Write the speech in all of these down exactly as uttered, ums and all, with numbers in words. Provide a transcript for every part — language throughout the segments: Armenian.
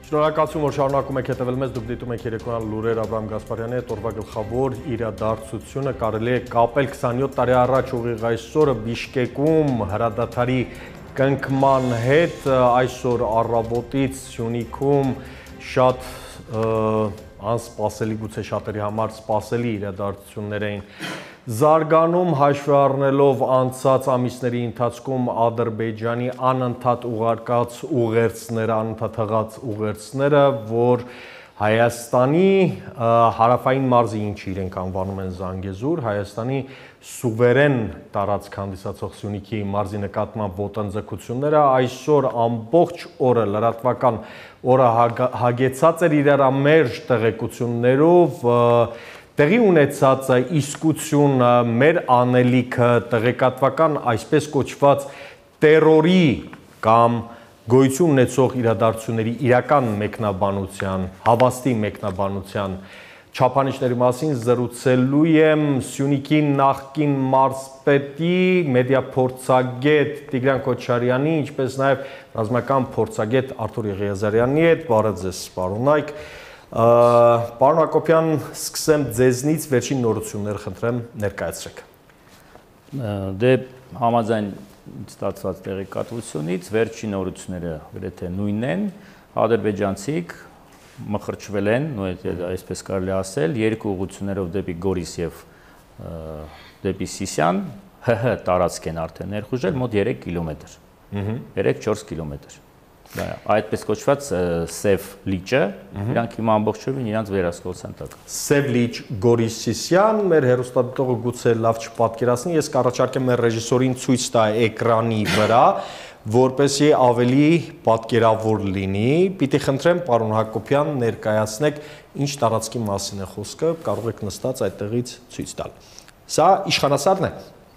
Շնորհակալություն, որ շարունակում եք հետևել մեզ, դուք դիտում եք երեկոյան լուրեր Աբրահամ Գասպարյանի հետ, օրվա գլխավոր իրադարձությունը կարելի է կապել քսանյոթ տարի առաջ ուղիղ այսօրը Բիշկեկում հրադադարի կնքման հետ, այսօր առավոտից Սյունիքում շատ անսպասելի, գուցե շատերի համար սպասելի իրադարձություններ էին զարգանում, հաշվի առնելով անցած ամիսների ընթացքում Ադրբեջանի անընդհատ ուղարկած ուղերձները, անընդհատ հղած ուղերձները, որ Հայաստանի հարավային մարզի, ինչը իրենք անվանում են Զանգեզուր, Հայաստանի սուվերեն տարածք հանդիսացող Սյունիքի մարզի նկատմամբ ոտնձգությունները այսօր ամբողջ օրը լրատվական օրը հագեցած էր իրարամերժ տեղեկություններով, տեղի ունեցած իսկություն, մեր անելիքը, տեղեկատվական այսպես կոչված տերորի կամ գոյություն ունեցող իրադարձությունների իրական մեկնաբանության, հավաստի մեկնաբանության չափանիշների մասին զրուցելու եմ Սյունիքի նախկին մարզպետի, մեդիա փորձագետ Տիգրան Քոչարյանի, ինչպես նաև ռազմական փորձագետ Արթուր Եղիազարյանի հետ, բարև ձեզ, պարոն Այք։ Պարոն Հակոբյան, սկսեմ ձեզնից, վերջին նորությունները խնդրեմ ներկայացրեք։ Դե համաձայն ստացված տեղեկատվությունից վերջին նորությունները գրեթե նույնն են, ադրբեջանցիք մխրճվել են, այսպես կարելի ասել, երկու ուղղություններով դեպի Գորիս եւ դեպի Սիսիան, ՀՀ տարածք են արդեն ներխուժել մոտ երեք կիլոմետր, երեք-չորս կիլոմետր։ Այդպես կոչված սև լիճը, իրանք հիմա ամբողջովին իրանց վերահսկողության տակ։ Սև լիճ Գորիս Սիսիան, մեր հեռուստադիտողը գուցե լավ չպատկերացնի, ես կառաջարկեմ մեր ռեժիսորին ցույց տա էկրանի վրա, որպեսզի ավելի պատկերավոր լինի։ Պիտի խնդրեմ պարոն Հակոբյան ներկայացնեք ինչ տարածքի մասին է խոսքը, կարող եք նստած այդտեղից ցույց տալ։ Սա իշխանասարն է։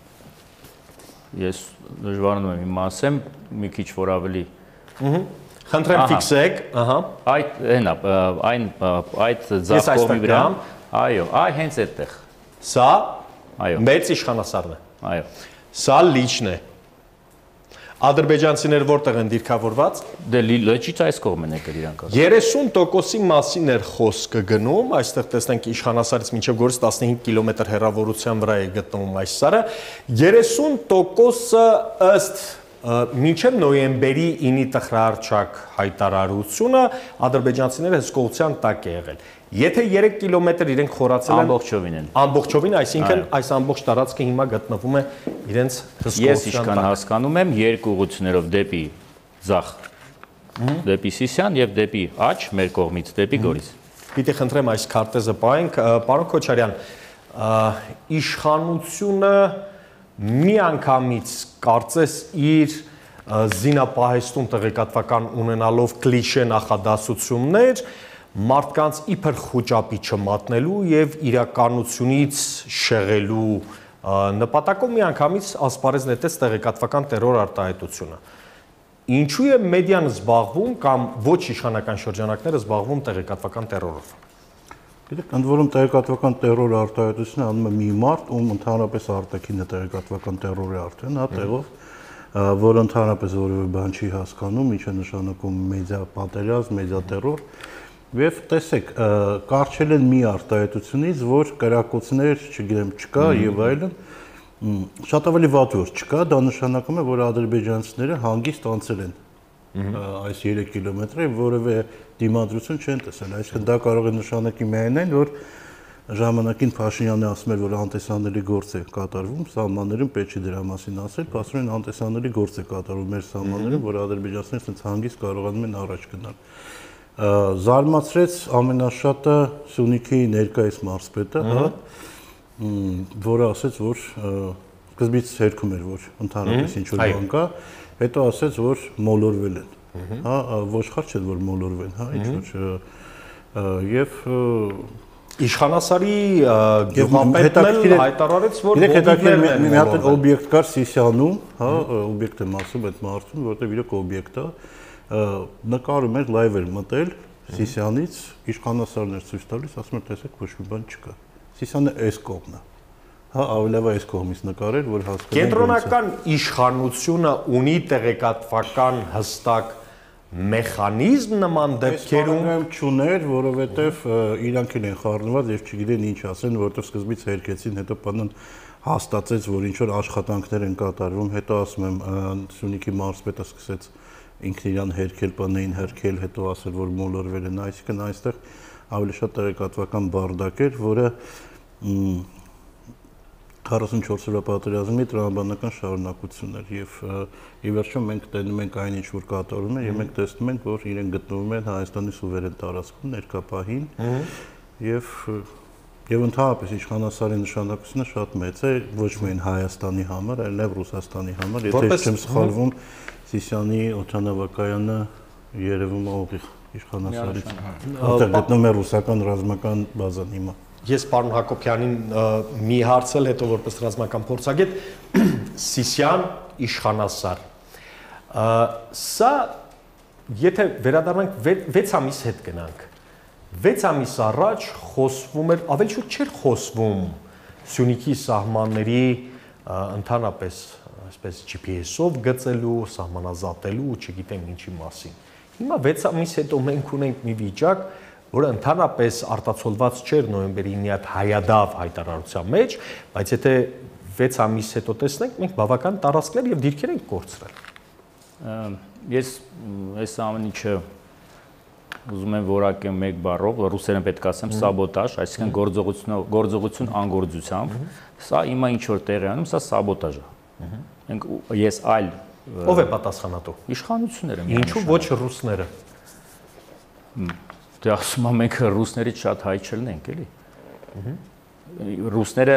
Ես դժվարանում եմ իմ ասեմ, մի քիչ որ ավելի Խնդրեմ ֆիքսեք, այդ հենա, այն այդ ձախ կողմի վրա, այո, այ հենց այդտեղ։ Սա մեծ իշխանասարն է։ Այո։ Սա լիճն է։ Ադրբեջանցիները որտեղ են դիրքավորված։ Դե լիճից այս կողմ են եկել իրանք։ երեսուն տոկոսի մասին էր խոսքը գնում, այստեղ տեսնենք իշխանասարից մինչև Գորիս տասնհինգ կիլոմետր հեռավորության վրա է գտնվում այս սարը։ երեսուն տոկոսը ըստ մինչև նոյեմբերի ինի տխրահարչակ հայտարարությունը ադրբեջանցիները հսկողության տակ է եղել։ Եթե երեք կիլոմետր իրենք խորացել են ամբողջովին են։ Ամբողջովին, այսինքն այս ամբողջ տարածքը հիմա գտնվում է իրենց հսկողության տակ։ Ես ինչքան հասկանում եմ, երկու ուղղություններով դեպի ձախ, դեպի Սիսիան եւ դեպի աջ, մեր կողմից դեպի Գորիս։ Պիտի խնդրեմ այս քարտեզը պահենք, պարոն Քոչարյան, իշխանությունը մի անգամից կարծես իր զինապահեստում տեղեկատվական ունենալով կլիշե նախադասություններ մարդկանց իբր խոճապի չմատնելու եւ իրականությունից շեղելու նպատակով մի անգամից ասպարեզ նետեց տեղեկատվական տերոր արտահայտությունը։ Ինչու է մեդիան զբաղվում կամ ոչ իշխանական շրջանակները զբաղվում տեղեկատվական տերորով։ Գիտեք, ընդ որում տեղեկատվական տերոր արտահայտությունը անում է մի մարդ, ում ընդհանրապես արտաքինը տեղեկատվական տերոր է արդեն, հա, տեղով, որը ընդհանրապես որևէ բան չի հասկանում, ինչ է նշանակում մեդիա պատերազմ, մեդիա տերոր, եւ տեսեք, կարճել են մի արտահայտությունից, որ կրակոցներ, չգիտեմ, չկա եւ այլն, շատ ավելի վատ որ չկա, դա նշանակում է, որ ադրբեջանցիները հանգիստ անցել են այս երեք կիլոմետրը որևէ դիմադրություն չեն տեսել, այսինքն դա կարող է նշանակի միայն այն, որ ժամանակին Փաշինյանը ասում էր, որ անտեսանելի գործ է կատարվում, սահմաններում պետք չի դրա մասին ասել, փաստորեն անտեսանելի գործ է կատարվում մեր սահմաններում, որ ադրբեջանցիները ցենց հանգիստ կարողանում են առաջ գնալ։ Զարմացրեց ամենաշատը Սյունիքի ներկայիս մարզպետը, հա, որը ասեց, որ սկզբից հերքում էր, որ ընդհանրապես ինչ որ բան կա, հետո ասեց, որ մոլորվել են, հա, ոչխար չէ, որ մոլորվեն, հա, ինչ որ եւ իշխանասարի գյուղապետն էլ հայտարարեց, որ հետաքրքիր մի հատ օբյեկտ կար Սիսիանում, հա, օբյեկտ եմ ասում այդ մարդուն, որտեղ իրոք օբյեկտ է, նկարում էր լայվ էր մտել Սիսիանից, իշխանասարն էր ցույց տալիս, ասում էր, տեսեք, ոչ մի բան չկա։ Սիսիանը այս կողմն է։ Հա, ավելի լավ այս կողմից նկարել, որ հասկանան։ Կենտրոնական իշխանությունը ունի տեղեկատվական հստակ մեխանիզմ նման դեպքերում չուներ, որովհետև իրանք են խառնված եւ չգիտեն ինչ ասեն, որովհետև սկզբից հերքեցին, հետո բանն հաստատեց, որ ինչ որ աշխատանքներ են կատարվում, հետո ասում եմ Սյունիքի մարզպետը սկսեց ինքն իրան հերքել, բանային հերքել, հետո ասել, որ մոլորվել են, այսինքն այստեղ ավելի շատ տեղեկատվական բարդակ էր, որը քառասունչորս օրվա պատերազմի տրամաբանական շարունակություն էր եւ ի վերջո մենք տենում ենք այն ինչ որ կատարում է եւ մենք տեսնում ենք որ իրեն գտնվում են Հայաստանի սուվերեն տարածքում ներկապահին եւ եւ ընդհանրապես իշխանասարի նշանակությունը շատ մեծ է ոչ միայն Հայաստանի համար, այլև Ռուսաստանի համար, եթե չեմ սխալվում, Սիսիանի օդանավակայանը երևում է ուղիղ իշխանասարից, որտեղ գտնվում է ռուսական ռազմական բազան հիմա։ Ես պարոն Հակոբյանին մի հարցել, հետո որպես ռազմական փորձագետ, Սիսիան իշխանասար։ Սա եթե վերադառնանք վեց ամիս հետ գնանք, վեց ամիս առաջ խոսվում էր, ավելի շուտ չէր խոսվում Սյունիքի սահմանների ընդհանրապես այսպես G P S-ով գծելու, սահմանազատելու, չգիտեմ ինչի մասին։ Հիմա վեց ամիս հետո մենք ունենք մի վիճակ, որը ընդհանրապես արտացոլված չէր նոյեմբերի ինը հայադավ հայտարարության մեջ, բայց եթե վեց ամիս հետո տեսնենք, մենք բավական տարածքներ եւ դիրքեր ենք կորցրել։ Ես այս ամեն ինչը ուզում եմ որակեմ մեկ բառով, ռուսերեն պետք է ասեմ սաբոտաժ, այսինքն գործողություն գործողություն անգործությամբ, սա հիմա ինչ որ տեղի անում, սա սաբոտաժ է։ Մենք ես այլ ով է պատասխանատու։ Իշխանությունները։ Ինչու ոչ ռուսները։ Դե ասում եմ մենք ռուսներից շատ հայ չլինենք, էլի։ Ռուսները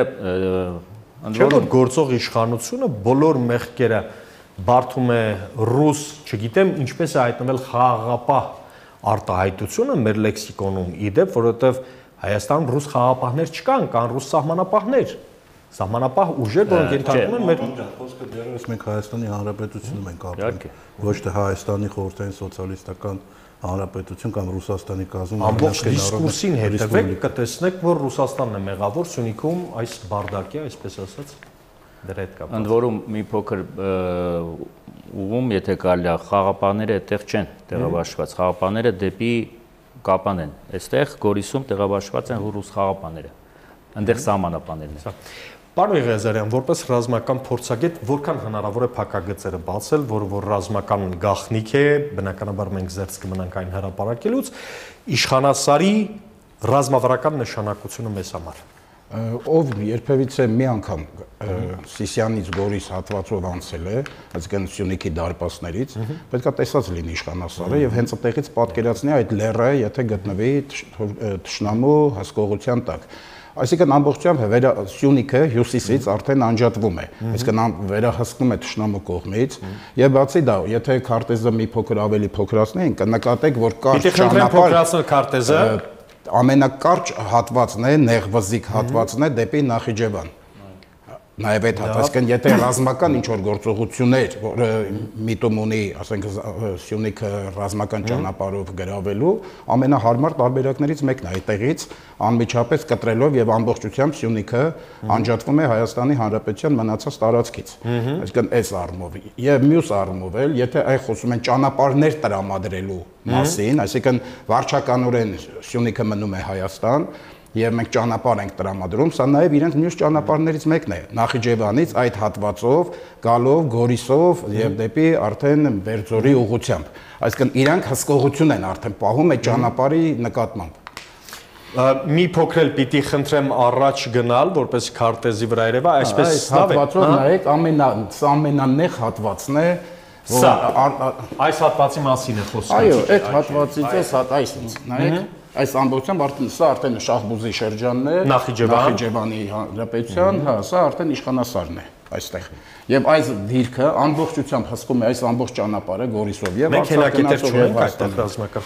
Չէ՞ որ գործող իշխանությունը բոլոր մեղքերը բարդում է ռուս, չգիտեմ, ինչպես է հայտնվել խաղաղապահ արտահայտությունը մեր լեքսիկոնում, իդեպ, որովհետև Հայաստանում ռուս խաղաղապահներ չկան, կան ռուս սահմանապահներ, սահմանապահ ուժեր, որոնք ենթարկվում են մեր խոսքը դեռևս մենք Հայաստանի Հանրապետությունում ենք ապրում, ոչ թե Հայաստանի խորհրդային սոցիալիստական Հանրապետություն կամ Ռուսաստանի կազմում ամբողջ դիսկուրսին հետևեք, կտեսնեք, որ Ռուսաստանն է մեղավոր Սյունիքում այս բարդակի, այսպես ասած, դրա հետ կապված։ Ընդ որում մի փոքր ուղում, եթե կարելի է, խաղապահները այդտեղ չեն տեղաբաշխված, խաղապահները դեպի Կապան են։ Այստեղ Գորիսում տեղաբաշխված են ռուս խաղապահները։ Այնտեղ սահմանապահներն են։ Պարոն Եղիազարյան, որպես ռազմական փորձագետ, որքան հնարավոր է փակագծերը բացել, որը որ ռազմական գաղտնիք է, բնականաբար մենք զերծ կմնանք այն հրապարակելուց, իշխանասարի ռազմավարական նշանակությունը մեզ համար։ Ով երբևիցե մի անգամ Սիսիանից Գորիս հատվածով անցել է, այսինքն Սյունիքի դարպասներից, պետք է տեսած լինի իշխանասարը եւ հենց այդտեղից պատկերացնի այդ լեռը, եթե գտնվի թշնամու հսկողության տակ։ Այսինքն ամբողջությամբ Սյունիքը հյուսիսից արդեն անջատվում է, այսինքն վերահսկվում է թշնամու կողմից եւ բացի դա, եթե քարտեզը մի փոքր ավելի փոքրացնենք, կնկատեք, որ կարճ ճանապարհ փոքրացնել քարտեզը ամենակարճ հատվածն է, նեղվզիկ հատվածն է դեպի Նախիջևան։ Նաև այդ հատվածքն, եթե ռազմական ինչ-որ գործողություններ, որը միտում ունի, ասենք Սյունիքը ռազմական ճանապարհով գրավելու, ամենահարմար տարբերակներից մեկն է այդտեղից անմիջապես կտրելով եւ ամբողջությամբ Սյունիքը անջատվում է Հայաստանի Հանրապետության մնացած տարածքից։ Այսինքն այս առումով եւ մյուս առումով էլ, եթե այ խոսում են ճանապարհներ տրամադրելու մասին, այսինքն վարչականորեն Սյունիքը մնում է Հայաստան, եւ մենք ճանապարհ ենք տրամադրում, սա նաեւ իրենց մյուս ճանապարհներից մեկն է, Նախիջևանից այդ հատվածով, գալով, Գորիսով եւ դեպի արդեն Բերձորի ուղությամբ։ Այսինքն իրանք հսկողություն են արդեն պահում այդ ճանապարհի նկատմամբ։ Մի փոքր էլ պիտի խնդրեմ առաջ գնալ, որպես քարտեզի վրա երևա, այսպես լավ է։ Հատվածով նայեք, ամենա սա ամենանեղ հատվածն է, սա այս հատվածի մասին է խոսքը։ Այո, այդ հատվածից է, հատ այսինց, նայեք։ Այս ամբողջությամբ արդեն սա արդեն Շահբուզի շրջանն է, Նախիջևանի Հանրապետության, հա, սա արդեն իշխանասարն է այստեղ։ Եվ այս դիրքը ամբողջությամբ հսկում է այս ամբողջ ճանապարհը Գորիսով եւ մենք հենակետեր չունենք այստեղ ռազմական։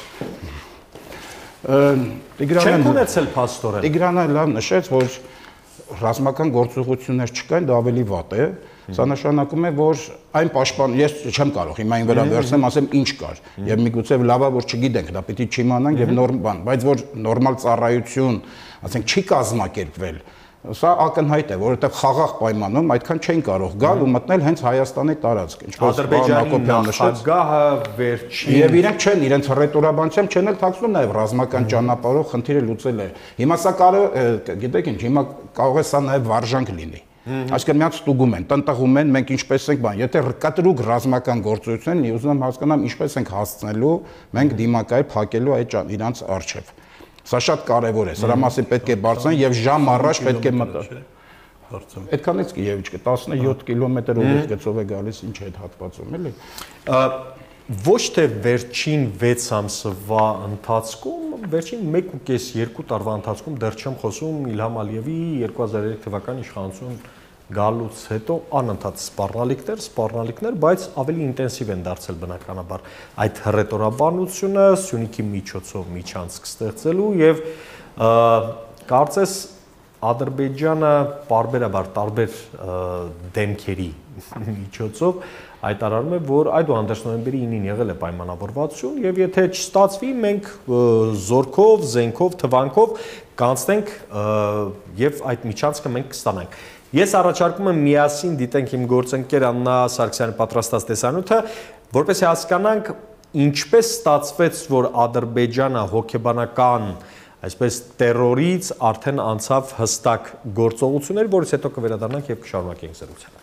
Տիգրանն ունեցել փաստորեն։ Տիգրանը լավ նշեց, որ ռազմական գործողություններ չկային, դա ավելի վատ է։ Սա նշանակում է, որ այն պաշտպան, ես չեմ կարող հիմա այն վրա վերցեմ, ասեմ ինչ կար, եւ միգուցե լավա որ չգիտենք, դա պիտի չիմանանք եւ նորմ բան, բայց որ նորմալ ծառայություն, ասենք չի կազմակերպվել Սա ակնհայտ է, որովհետև խաղաղ պայմանում այդքան չեն կարող գալ ու մտնել հենց Հայաստանի տարածք, ինչպես Ադրբեջանի նախագահը վերջին եւ իրենք չեն, իրենց ռետորաբանությամբ չեն էլ թաքցնում նաեւ ռազմական ճանապարհով խնդիրը լուծել է։ Հիմա սա կարող, գիտեք ինչ, հիմա կարող է սա նաեւ վարժանք լինի։ Այսինքն միած ստուգում են, տնտղում են, մենք ինչպես ենք բան, եթե կտրուկ ռազմական գործողություն են, ուզում եմ հասկանամ ինչպես ենք հասցնելու մենք դիմակայել փակելու այդ իրանց արժեվ։ Սա շատ կարևոր է, սրա մասին պետք է բարձրան եւ ժամ առաջ պետք է մտնել։ Այդքանից եւ ինչ կը տասնյոթ կիլոմետր ուղիղ գծով է գալիս ինչ է այդ հատվածում, էլի։ Ոչ թե վերջին վեց ամսվա ընթացքում, վերջին մեկ ու կես երկու տարվա ընթացքում դեռ չեմ խոսում Իլհամ Ալիևի երկու հազար երեք թվականի իշխանություն գալուց հետո անընդհատ սպառնալիքներ, սպառնալիքներ, բայց ավելի ինտենսիվ են դարձել բնականաբար այդ հռետորաբանությունը Սյունիքի միջոցով միջանցք ստեղծելու եւ կարծես Ադրբեջանը պարբերաբար տարբեր դեմքերի միջոցով հայտարարում է, որ այդուհանդերձ նոյեմբերի ինին եղել է պայմանավորվածություն եւ եթե չստացվի, մենք զորքով, զենքով, թվանքով կանցնենք եւ այդ միջանցքը մենք կստանանք։ Ես առաջարկում եմ միասին դիտենք իմ գործընկեր Աննա Սարգսյանի պատրաստած տեսանյութը, որպեսզի հասկանանք ինչպես ստացվեց, որ Ադրբեջանը հոգեբանական այսպես տերորից արդեն անցավ հստակ գործողություններ, որից հետո կվերադառնանք եւ կշարունակենք զրույցը։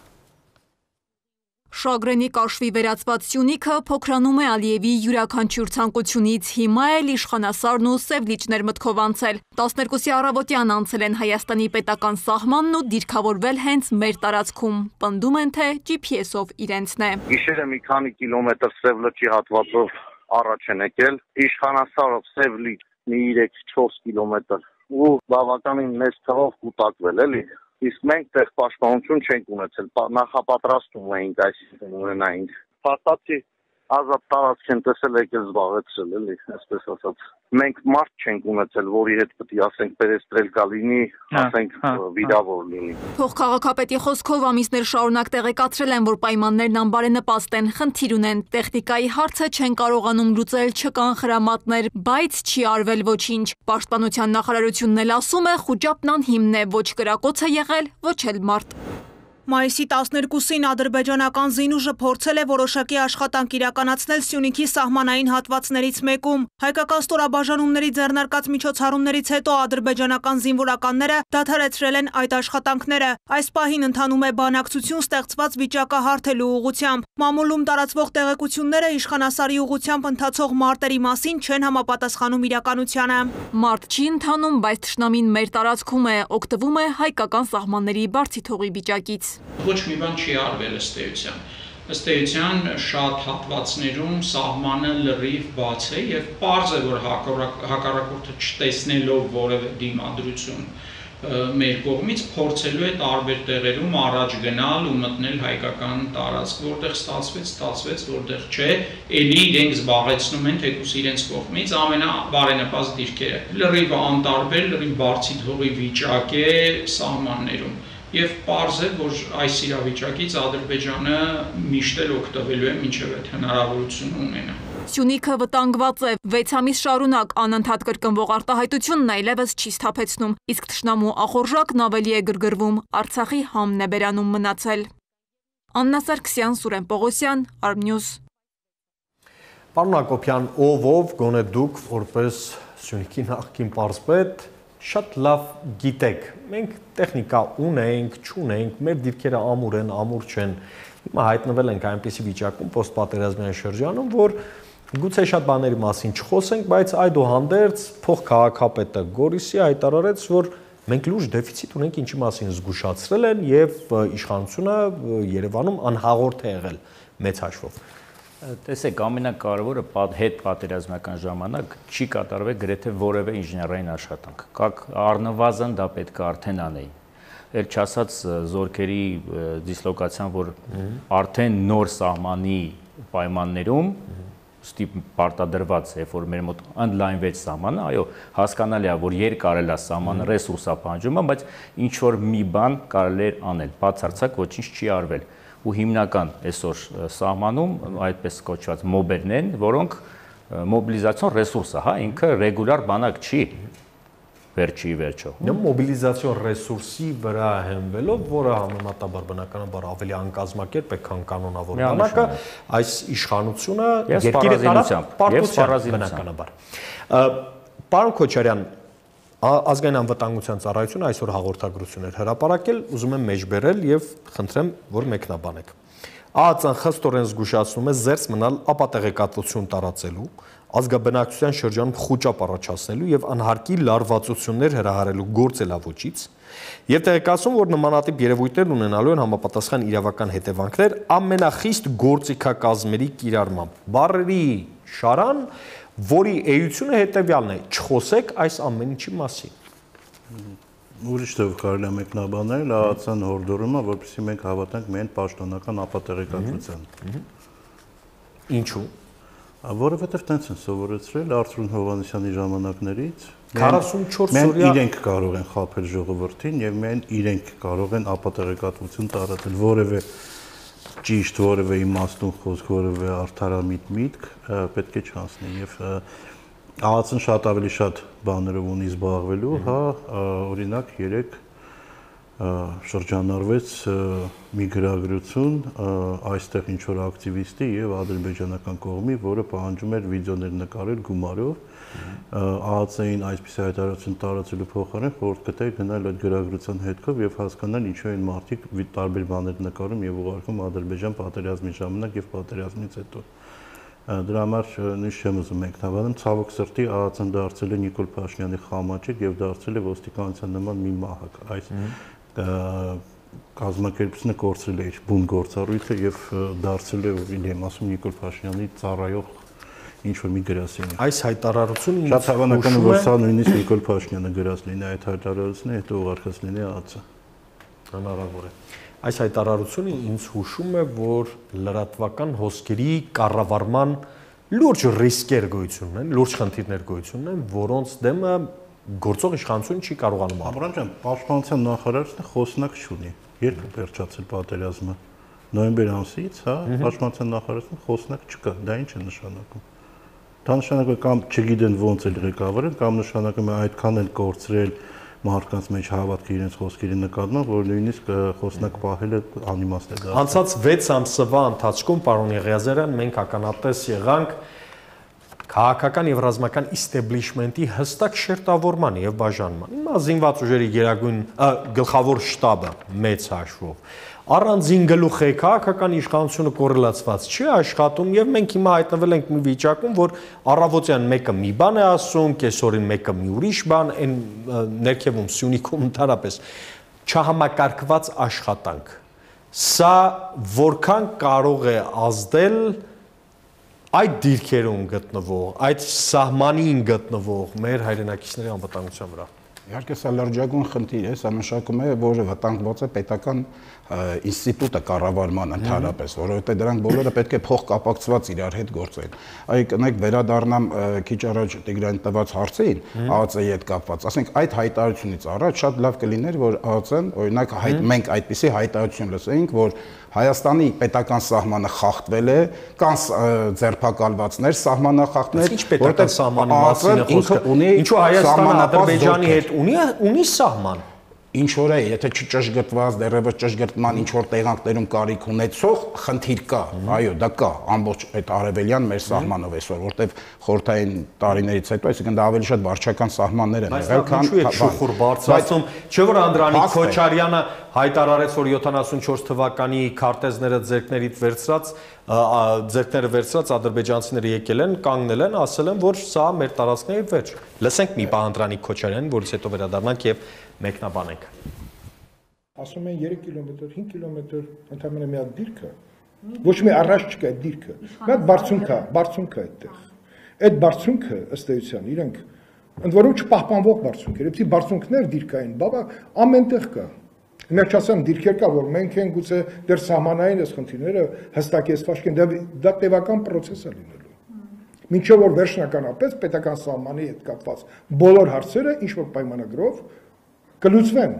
Շագրենի կաշվի վերածված Սյունիքը փոքրանում է Ալիևի յուրաքանչյուր ցանկությունից, հիմա էլ իշխանասարն ու սևլիճներ մտքով անցել։ տասներկուսի առավոտյան անցել են Հայաստանի պետական սահմանն ու դիրքավորվել հենց մեր տարածքում, պնդում են, թե Ջի Փի Էսով իրենցն է։ Գիշերը մի քանի կիլոմետր Սևլիճի հատվածով առաջ են եկել, իշխանասարով Սևլիճ մի երեք-չորս կիլոմետր ու բավականին մեծ թվով կուտակվել, էլի։ Իսկ մենք տեղ պաշտպանություն չենք ունեցել, նախապատրաստում էինք, այսինքն ունենայինք։ Փաստացի ազատ տարածք են տեսել եկել զբաղեցրել, էլի, այսպես ասած։ Մենք մարդ չենք ունեցել, որի հետ պետք է ասենք պերեստրելկա լինի, ասենք վիրավոր լինի։ Փոխքաղաքապետի խոսքով ամիսներ շարունակ տեղեկացրել են, որ պայմաններն անբարենպաստ են, խնդիր ունեն, տեխնիկայի հարցը չեն կարողանում լուծել, չկան խրամատներ, բայց չի արվել ոչինչ։ Պաշտպանության նախարարությունն էլ ասում է, խուճապն անհիմն է, ոչ կրակոց է եղել, ոչ էլ մարդ։ Մայիսի տասներկուսին ադրբեջանական զինուժը փորձել է որոշակի աշխատանք իրականացնել Սյունիքի սահմանային հատվածներից մեկում։ Հայկական ստորաբաժանումների ձեռնարկած միջոցառումներից հետո ադրբեջանական զինվորականները դադարեցրել են այդ աշխատանքները։ Այս պահին ընթանում է բանակցություն ստեղծված վիճակը հարթելու ուղղությամբ։ Մամուլում տարածվող տեղեկությունները իշխանասարի ուղղությամբ ընթացող մարտերի մասին չեն համապատասխանում իրականությանը։ Մարտ չի ընթանում, բայց թշնամին մեր տարածքում է, օգտվում է հայկական սահմանների բարձիթողի վիճակից։ Ոչ մի բան չի արվել ըստ էության։ Ըստ էության շատ հատվածներում սահմանը լրիվ բաց է եւ պարզ է, որ հակառակորդը չտեսնելով որևէ դիմադրություն մեր կողմից փորձելու է տարբեր տեղերում առաջ գնալ ու մտնել հայկական տարածք, որտեղ ստացվեց, ստացվեց, որտեղ չէ, ելի իրենք զբաղեցնում են թեկուզ իրենց կողմից ամենաբարենպաստ դիրքերը։ Լրիվ անտարբեր, լրիվ բարձիթողի վիճակ է սահմաններում։ Եվ պարզ է, որ այս իրավիճակից Ադրբեջանը միշտ էլ օգտվելու է մինչև այդ հնարավորությունը ունենա։ Սյունիքը վտանգված է, վեց ամիս շարունակ անընդհատ կրկնվող արտահայտությունն այլևս չի սթափեցնում, իսկ թշնամու ախորժակն ավելի է գրգռվում, Արցախի համն է բերանում մնացել։ Աննա Սարգսյան, Սուրեն Պողոսյան, ԱրմՆյուզ։ Պարոն Հակոբյան, ով ով գոնե դուք որպես Սյունիքի նախկին պարզպետ շատ լավ գիտեք, մենք տեխնիկա ունենք, չունենք, մեր դիրքերը ամուր են, ամուր չեն։ Հիմա հայտնվել ենք այնպիսի վիճակում պոստպատերազմյան շրջանում, որ գուցե շատ բաների մասին չխոսենք, բայց այդուհանդերձ փոխքաղաքապետը Գորիսի հայտարարեց, որ մենք լուրջ դեֆիցիտ ունենք, ինչի մասին զգուշացրել են եւ իշխանությունը Երևանում անհաղորդ է եղել մեծ հաշվով։ Տեսեք, ամենակարևորը հետ պատերազմական ժամանակ չի կատարվել գրեթե որևէ ինժեներային աշխատանք։ Կակ առնվազն դա պետք է արդեն անեին։ Էլ չասած զորքերի դիսլոկացիան, որ արդեն նոր սահմանի պայմաններում ստիպ պարտադրված է, որ մեր մոտ ընդլայնվեց սահմանը, այո, հասկանալի է, որ երկարել է սահմանը, ռեսուրսա պահանջում է, բայց ինչ որ մի բան կարելի է անել, բացարձակ ոչինչ չի արվել։ Ու հիմնական այսօր սահմանում այդպես կոչված մոբերն են, որոնք մոբիլիզացիոն ռեսուրս է, հա, ինքը ռեգուլար բանակ չի։ վերջի վերջո։ Մոբիլիզացիոն ռեսուրսի վրա հենվելով, որը համեմատաբար բնականաբար ավելի անկազմակերպ է, քան կանոնավոր բանակը, այս իշխանությունը երկիրը տարավ պարտության բնականաբար։ Պարոն Քոչարյան, Ազգային անվտանգության ծառայությունը այսօր հաղորդագրություն էր հրապարակել, ուզում եմ մեջբերել եւ խնդրեմ, որ մեկնաբանեք։ ԱԱԾ-ն խստորեն զգուշացնում է զերծ մնալ ապատեղեկատվություն տարածելու, ազգաբնակչության շրջանում խուճապ առաջացնելու եւ անհարկի լարվածություններ հրահարելու գործելավոճից եւ տեղեկացում, որ նմանատիպ երևույթներ ունենալու են համապատասխան իրավական հետևանքներ ամենախիստ գործիքակազմերի կիրառմամբ։ Բառերի շարան, որի էությունը հետևյալն է՝ չխոսեք այս ամեն ինչի մասին։ Ուրիշ տեղ կարելի է մեկնաբանել ԱԱԾ-ն հորդորում է, որպեսզի մենք հավատանք միայն պաշտոնական ապատեղեկատվությանը։ Ինչու՞։ Որովհետև տենց են սովորեցրել Արծրուն Հովհաննիսյանի ժամանակներից։ քառասունչորս օրյա Մենք իրենք կարող են խաբել ժողովրդին եւ միայն իրենք կարող են ապատեղեկատվություն տարածել, որևէ ճիշտ, որևէ իմաստուն խոսք, որևէ արդարամիտ միտք պետք է չանցնի եւ ԱԱԾ-ն շատ ավելի շատ բաներով ունի զբաղվելու, հա, օրինակ երեք շրջանառվեց մի գրագրություն այստեղ ինչ որ ակտիվիստի եւ ադրբեջանական կողմի, որը պահանջում էր վիդեոներ նկարել գումարով, ԱԱԾ-ին այսպես հայտարարություն տարածելու փոխարեն խորհուրդ կտայի գնալ այդ գրագրության հետքով եւ հասկանալ ինչու են մարդիկ տարբեր բաներ նկարում եւ ուղարկում Ադրբեջան պատերազմի ժամանակ եւ պատերազմից հետո։ Դրա համար նույնիսկ չեմ ուզում մեկնաբանել, ցավոք սրտի ԱԱԾ-ն դարձել է Նիկոլ Փաշինյանի խամաչիկ եւ դարձել է ոստիկանության նման մի մահակ։ Այս կազմակերպությունը կորցրել է իր բուն գործառույթը եւ դարձել է, իմ ասում, Նիկոլ Փաշինյանի ծառայող ինչ որ մի գրասենյակ։ Այս հայտարարությունը շատ հավանական է, որ սա նույնիսկ Նիկոլ Փաշինյանը գրած լինի այդ հայտարարությունը, հետո ուղարկած լինի ԱԱԾ։ Հնարավոր է։ Այս հայտարարությունը ինձ հուշում է, որ լրատվական հոսքերի կառավարման լուրջ ռիսկեր գոյություն ունեն, լուրջ խնդիրներ գոյություն ունեն, որոնց դեմը գործող իշխանությունը չի կարողանում առնել։ Աբրահամ ջան, պաշտպանության նախարարությունը խոսնակ չունի։ Երբ է վերջացել պատերազմը։ Նոյեմբեր ամսից, հա, պաշտպանության նախարարությունը խոսնակ չկա։ Դա ինչ է նշանակում։ Դա նշանակում է կամ չգիտեն ոնց էլ ղեկավարել, կամ նշանակում է այդքան էլ կորցրել մարդկանց մեջ հավատքը իրենց խոսքերի նկատմամբ, որ նույնիսկ խոսնակ պահելը անիմաստ է դարձել։ Անցած վեց ամսվա ընթացքում, պարոն Եղիազարյան, մենք ականատես եղանք քաղաքական եւ ռազմական իստեբլիշմենտի հստակ շերտավորման եւ բաժանման։ Հիմա զինված ուժերի գերագույն գլխավոր շտաբը մեծ հաշվով առանձին գլուխ է, քաղաքական իշխանությունը կոռելացված չի աշխատում եւ մենք հիմա հայտնվել ենք մի վիճակում, որ առավոտյան մեկը մի բան է ասում, կեսօրին մեկը մի ուրիշ բան, այն ներքևում Սյունիքում ընդհանրապես չհամակարգված աշխատանք։ Սա որքան կարող է ազդել այդ դիրքերում գտնվող, այդ սահմանին գտնվող մեր հայրենակիցների անվտանգության վրա։ Իհարկե սա լրջագույն խնդիր է, սա նշանակում է, որ վտանգված է պետական ինստիտուտը կառավարման ընդհանրապես, որովհետեւ դրանք բոլորը պետք է փոխկապակցված իրար հետ գործեն։ Այ կնեք վերադառնամ քիչ առաջ Տիգրանի տված հարցին, ԱԱԾ-ի հետ կապված։ Ասենք այդ հայտարարությունից առաջ շատ լավ կլիներ, որ ԱԱԾ-ն, օրինակ, մենք այդպիսի հայտարարություն լսեինք, որ Հայաստանի պետական սահմանը խախտվել է, կան ձերբակալվածներ, սահմանախախտներ, Ինչ պետական սահմանի մասին է խոսքը։ Ինչու Հայաստանը Ադրբեջանի հետ ունի ունի սահման։ Ինչ որ է, եթե չճշգրտված, դեռևս ճշգրտման ինչ որ տեղանքներում կարիք ունեցող խնդիր կա, այո, դա կա, ամբողջ այդ արևելյան մեր սահմանով այսօր, որտեվ խորհրդային տարիներից հետո, այսինքն դա ավելի շատ վարչական սահմաններ են եղել, քան շուխուր բարձրացում, չէ՞ որ Անդրանիկ Քոչարյանը հայտարարեց, որ յոթանասունչորս թվականի քարտեզները ձեռքներից վերցրած, ձեռքները վերցրած ադրբեջանցիները եկել են, կանգնել են, ասել են, որ սա մեր տարածքն է եւ վերջ։ Լսենք մի պահ Անդրանիկ Քոչարյանին, որից հետո վերադառնանք եւ մեկնաբանենք։ Ասում են երեք կիլոմետր, հինգ կիլոմետր ընդհանրապես մի հատ դիրքը։ Ոչ մի առաջ չկա այդ դիրքը։ Մի հատ բարձունք է, բարձունք է այդտեղ։ Այդ բարձունքը ըստ էության իրենք ընդ որում չպահպանվող բարձունք էր։ Էսի բարձունքներ դիրքային, բաբա ամենտեղ կա։ Հիմա չասեմ դիրքեր կա, որ մենք են գուցե դեռ սահմանային այս խնդիրները հստակեցված չեն, դա տևական process է լինելու։ Մինչև որ վերջնականապես պետական սահմանի հետ կապված բոլոր հարցերը ինչ որ պայմանագրով կլուծվեն։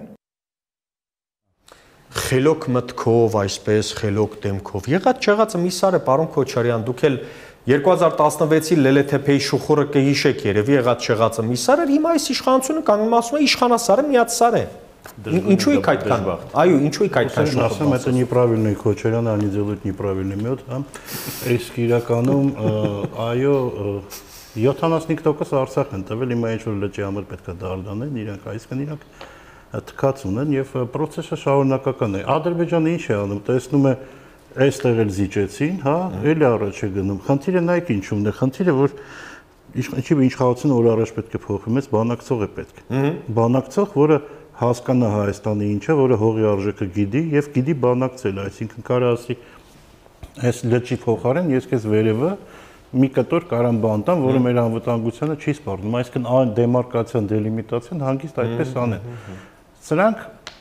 Խելոք մտքով, այսպես խելոք դեմքով եղած չեղածը մի սար է, պարոն Քոչարյան, դուք էլ երկու հազար տասնվեցի լելեթեփեի շուխուրը կհիշեք երևի եղած չեղածը մի սար էր, հիմա այս իշխանությունը կանգնում ասում է իշխանասարը միած սար է։ Ինչու եք այդքան, այո, ինչու եք այդքան շուխուր։ Ասեմ, это неправильный Քոչարյան, они делают неправильный мед, հա։ Իսկ իրականում այո յոթանասունհինգ տոկոս Արցախ են տվել, հիմա ինչ որ լճի համար պետք է դարդանեն, իրանք այսքան իրանք թքած ունեն եւ process-ը շարունակական է։ Ադրբեջանը ինչ է անում, տեսնում է այստեղ էլ զիջեցին, հա, էլի առաջ է գնում։ Խնդիրը նայեք ինչումն է, խնդիրը որ ինչի իշխանությունը օր առաջ պետք է փոխվի, մեծ բանակցող է պետք։ Բանակցող, որը հասկանա Հայաստանի ինչը, որը հողի արժեքը գիտի եւ գիտի բանակցել, այսինքն կարա ասի այս լճի փոխարեն ես քեզ վերևը մի կտոր կարամ բան տամ, որը մեր անվտանգությանը չի սպառնում, այսինքն այն դեմարկացիան, դելիմիտացիան հանգիստ այդպես անեն։ Սրանք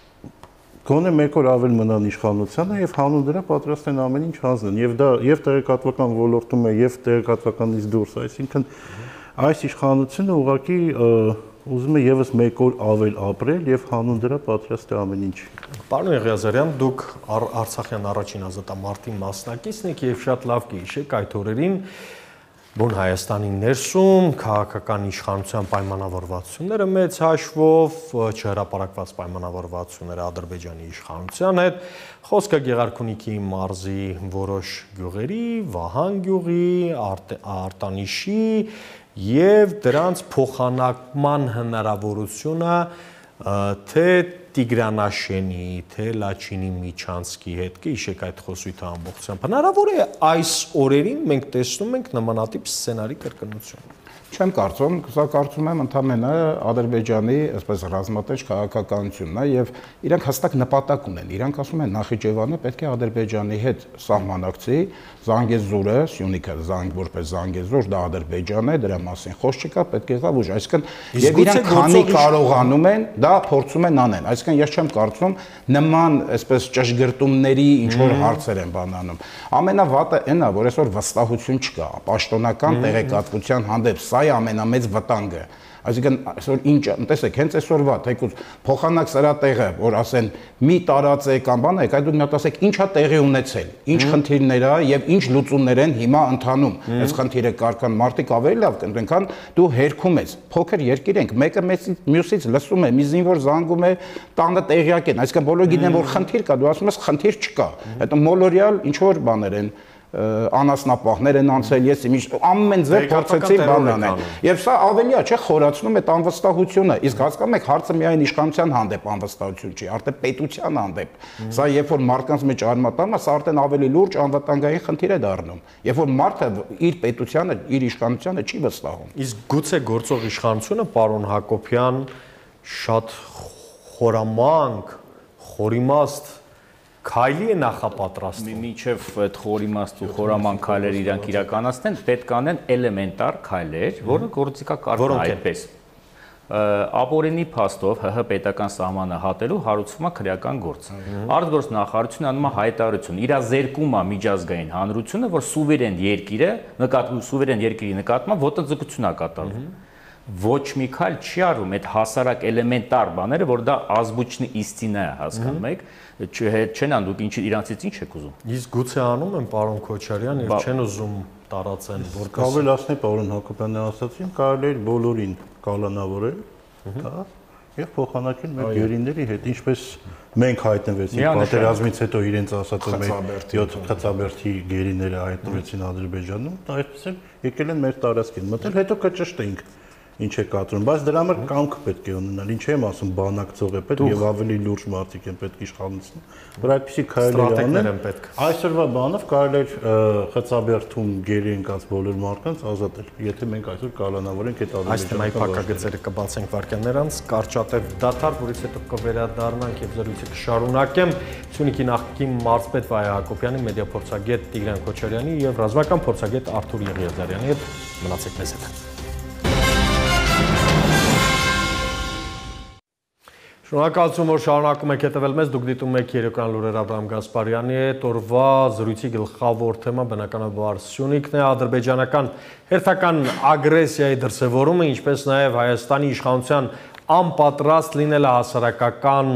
գոնե մեկ օր ավել մնան իշխանությանը եւ հանուն դրա պատրաստ են ամեն ինչ հանձնեն եւ դա եւ տեղեկատվական ոլորտում է եւ տեղեկատվականից դուրս, այսինքն այս իշխանությունը ուղղակի ուզում է եւս մեկ օր ավել ապրել եւ հանուն դրա պատրաստ է ամեն ինչ։ Պարոն Եղիազարյան, դուք Արցախյան առաջին ազատամարտի մասնակիցն եք եւ շատ լավ կհիշեք այդ օրերին Բուն Հայաստանի ներսում քաղաքական իշխանության պայմանավորվածությունները մեծ հաշվով, չհրապարակված պայմանավորվածությունները Ադրբեջանի իշխանության հետ, խոսքը Գեղարքունիքի մարզի որոշ գյուղերի, Վահան գյուղի, Արտանիշի եւ դրանց փոխանակման հնարավորությունը թե Տիգրանաշենի, թե Լաչինի Միչանսկի հետ կհիշեք այդ խոսույթը ամբողջությամբ։ Հնարավոր է այս օրերին մենք տեսնում ենք նմանատիպ սցենարի կրկնություն։ Չեմ կարծում, սա կարծում եմ ընդհանրապես Ադրբեջանի, այսպես ռազմատեժ քաղաքականությունն է եւ իրանք հստակ նպատակ ունեն։ Իրանք ասում են Նախիջևանը պետք է Ադրբեջանի հետ սահմանակցի, Զանգեզուրը, Սյունիքը, Զանգ որպես Զանգեզուր, դա Ադրբեջան է, դրա մասին խոսք չկա, պետք է գավ ուժ, այսինքն եւ իրանք քանի կարողանում են, դա փորձում են անեն։ Այսինքն ես չեմ կարծում նման այսպես ճշգրտումների ինչ որ հարցեր են բանանում։ Ամենավատը այն է, որ այսօր վստահություն չկա, պաշտոնական տեղեկատվության հանդեպ սա ամենամեծ վտանգը։ Այսինքն այսօր ինչ, տեսեք, հենց այսօրվա թեկուզ փոխանակ սրա տեղը, որ ասեն մի տարածե կամ բան է, այդ դուք նա ասեք ինչա տեղի ունեցել, ինչ խնդիրներ ա եւ ինչ լուծումներ են հիմա ընթանում։ Այս խնդիրը կարգան մարդիկ ավելի լավ կընտրեն, քան դու հերքում ես։ Փոքր երկիր ենք, մեկը մյուսից լսում է, մի զինվոր զանգում է, տանը տեղյակ են, այսինքն բոլորը գիտեն որ խնդիր կա, դու ասում ես խնդիր չկա։ Հետո մոլորյալ ինչ որ բաներ են անասնապահներ են անցել, ես ամեն ձև փորձեցի բան անել։ Եվ սա ավելի է, չէ, խորացնում է անվստահությունը։ Իսկ հասկանում եք, հարցը միայն իշխանության հանդեպ անվստահություն չի, արդեն պետության հանդեպ։ Սա երբ որ մարդկանց մեջ արմատանում է, սա արդեն ավելի լուրջ անվտանգային խնդիր է դառնում։ Երբ որ մարդը իր պետությանը, իր իշխանությանը չի վստահում։ Իսկ գուցե գործող իշխանությունը, պարոն Հակոբյան, շատ խորամանկ, խորիմաստ քայլի է նախապատրաստում։ Մինչև այդ խորիմաստ ու խորամանկ քայլերը իրանք իրականացնեն, պետք է անեն էլեմենտար քայլեր, որը գործիքա կարգն է այդպես։ Ապօրինի փաստով ՀՀ պետական սահմանը հատելու հարուցվում է քրեական գործ։ Արտգործ նախարարությունը անում է հայտարարություն, իր զերկում է միջազգային հանրությունը, որ սուվերեն երկիրը նկատվում սուվերեն երկրի նկատմամբ ոտնձգություն է կատարում։ Ոչ մի քայլ չի արվում այդ հասարակ էլեմենտար բաները, որ դա ազգուճնի իստինա է, հասկանում եք, չեն անում, դուք ինչ իրանցից ինչ եք ուզում։ Իսկ գուցե անում են պարոն Քոչարյան եւ չեն ուզում տարածեն, որպես ավելացնի պարոն Հակոբյանը ասացին, կարելի է բոլորին կալանավորել, հա, եւ փոխանակել մեր գերիների հետ, ինչպես մենք հայտնվեցինք պատերազմից հետո իրենց ասած մեր յոթ խծաբերդի գերիները հայտնվեցին Ադրբեջանում, այդպես էլ եկել են մեր տարածքին, մտել, հետո կճշտենք ինչ է կատարում, բայց դրա համար կամք պետք է ունենալ, ինչ եմ ասում, բանակցող է պետք եւ ավելի լուրջ մարդիկ են պետք իշխանություն, որ այդպիսի քայլեր անեն պետք։ Այսօրվա բանով կարելի է խծաբերդում գերի ընկած բոլոր մարդկանց ազատել, եթե մենք այսօր կալանավորենք այդ Ադրբեջանի։ Այս թեմայի փակագծերը կբացենք վարքյաններ անց, կարճատև դադար, որից հետո կվերադառնանք եւ զրույցը կշարունակեմ Սյունիքի նախկին մարզպետ Վահե Հակոբյանի, մեդիա փորձագետ Տիգրան Քոչարյանի եւ ռազմական փորձագետ Արթուր Եղիազարյանի հետ, մնացեք մեզ հետ։ Շնորհակալություն, որ շարունակում եք հետևել մեզ, դուք դիտում եք Երեկոյան լուրեր Աբրահամ Գասպարյանի հետ, օրվա զրույցի գլխավոր թեմա բնականաբար Սյունիքն է, ադրբեջանական հերթական ագրեսիայի դրսևորումը, ինչպես նաև Հայաստանի իշխանության անպատրաստ լինելը հասարակական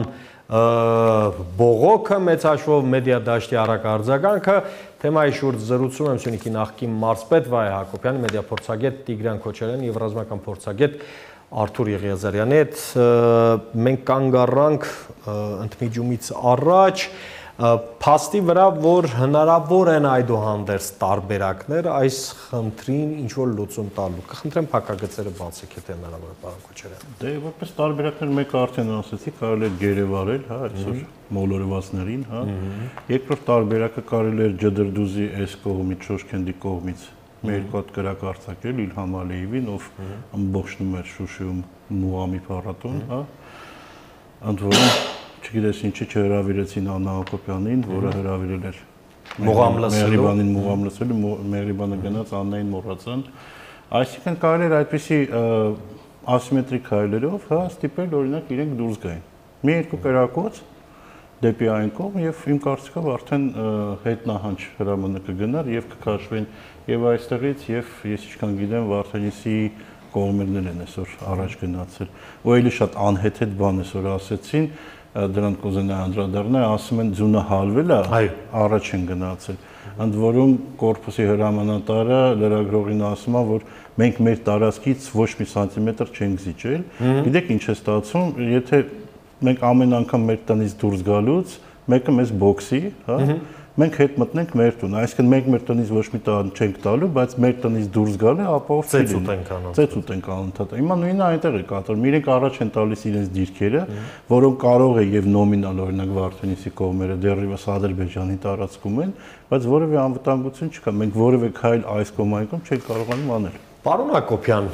բողոքը, մեծ հաշվով մեդիա դաշտի արագ արձագանքը, թեմայի շուրջ զրուցում եմ Սյունիքի նախկին մարզպետ Վահե Հակոբյանի, մեդիա փորձագետ Տիգրան Քոչարյանի եւ ռազմական փորձագետ Արթուր Եղիազարյանի հետ մենք կանգ առանք ընդմիջումից առաջ փաստի վրա, որ հնարավոր են այդուհանդերձ տարբերակներ այս խնդրին ինչ-որ լուծում տալու։ Կխնդրեմ փակագծերը բացեք, եթե հնարավոր է, պարոն Քոչարյան։ Դե որպես տարբերակներ մեկը արդեն ասացի, կարելի է գերեվարել, հա, այսօր մոլորվածներին, հա։ Երկրորդ տարբերակը կարելի է ջդրդուզի այս կողմից, Շոշքենդի կողմից մեր երկու հատ կրակ արձակել Իլհամ Ալիևին, ով ամբողջնում էր Շուշիում Մուամի փառատոն, հա։ Ընդ որում չգիտես ինչի չհրավիրեցին Աննա Հակոբյանին, որը հրավիրել էր Մուղամ լսելու, Մեղրիբանին Մուղամ լսելու, Մեղրիբանը գնաց Աննային մոռացան։ Այսինքն կարելի էր այդպիսի ասիմետրիկ քայլերով, հա, ստիպել օրինակ իրենք դուրս գային։ Մի երկու կրակոց դեպի այն կողմ եւ իմ կարծիքով արդեն հետնահանջ հրամանը կգնար եւ կքաշվեն եւ այստեղից եւ ես ինչքան գիտեմ Վարդանիսի կողմերն են այսօր առաջ գնացել։ Ու էլի շատ անհեթեթ բան այսօր ասեցին, դրանք կուզենայի անդրադառնալ, ասում են ձյունը հալվել է, առաջ են գնացել։ Ընդ որում կորպուսի հրամանատարը լրագրողին ասում է, որ մենք մեր տարածքից ոչ մի սանտիմետր չենք զիջել։ Գիտեք ինչ է ստացվում, եթե մենք ամեն անգամ մեր տնից դուրս գալուց մեկը մեզ բոքսի, հա, մենք հետ մտնենք մեր տուն, այսինքն մենք մեր տնից ոչ մի տան չենք տալու, բայց մեր տնից դուրս գալը ապահով ծեծուտ ենք անում։ Ծեծուտ ենք անում։ Հիմա նույնը այնտեղ է կատարվում։ Իրենք առաջ են տալիս իրենց դիրքերը, որոնք կարող է եւ նոմինալ օրինակ Վարդանիսի կողմերը դեռևս Ադրբեջանի տարածքում են, բայց որևէ անվտանգություն չկա։ Մենք որևէ քայլ այս կողմ այն կողմ չենք կարողանում անել։ Պարոն Հակոբյան,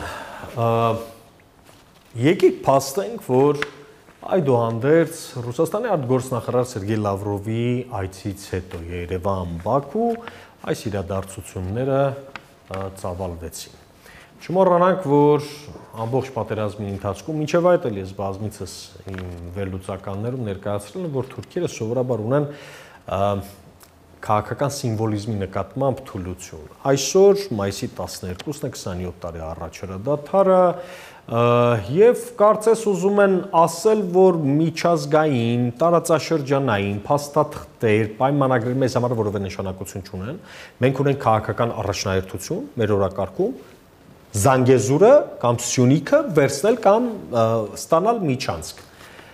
եկեք փաստենք, որ այդուհանդերձ Ռուսաստանի արտգործնախարար Սերգեյ Լավրովի այցից հետո Երևան, Բաքու այս իրադարձությունները ծավալվեցին։ Չմոռանանք, որ ամբողջ պատերազմի ընթացքում մինչև այդ էլ ես բազմիցս իմ վերլուծականներում ներկայացրել եմ, որ թուրքերը սովորաբար ունեն քաղաքական սիմվոլիզմի նկատմամբ թուլություն։ Այսօր մայիսի տասներկուսն է քսանյոթ տարի առաջ հրադադարը եւ կարծես ուզում են ասել, որ միջազգային, տարածաշրջանային փաստաթղթեր, պայմանագրեր մեզ համար որևէ նշանակություն չունեն։ Մենք ունենք քաղաքական առաջնահերթություն մեր օրակարգում, Զանգեզուրը կամ Սյունիքը վերցնել կամ ստանալ միջանցք։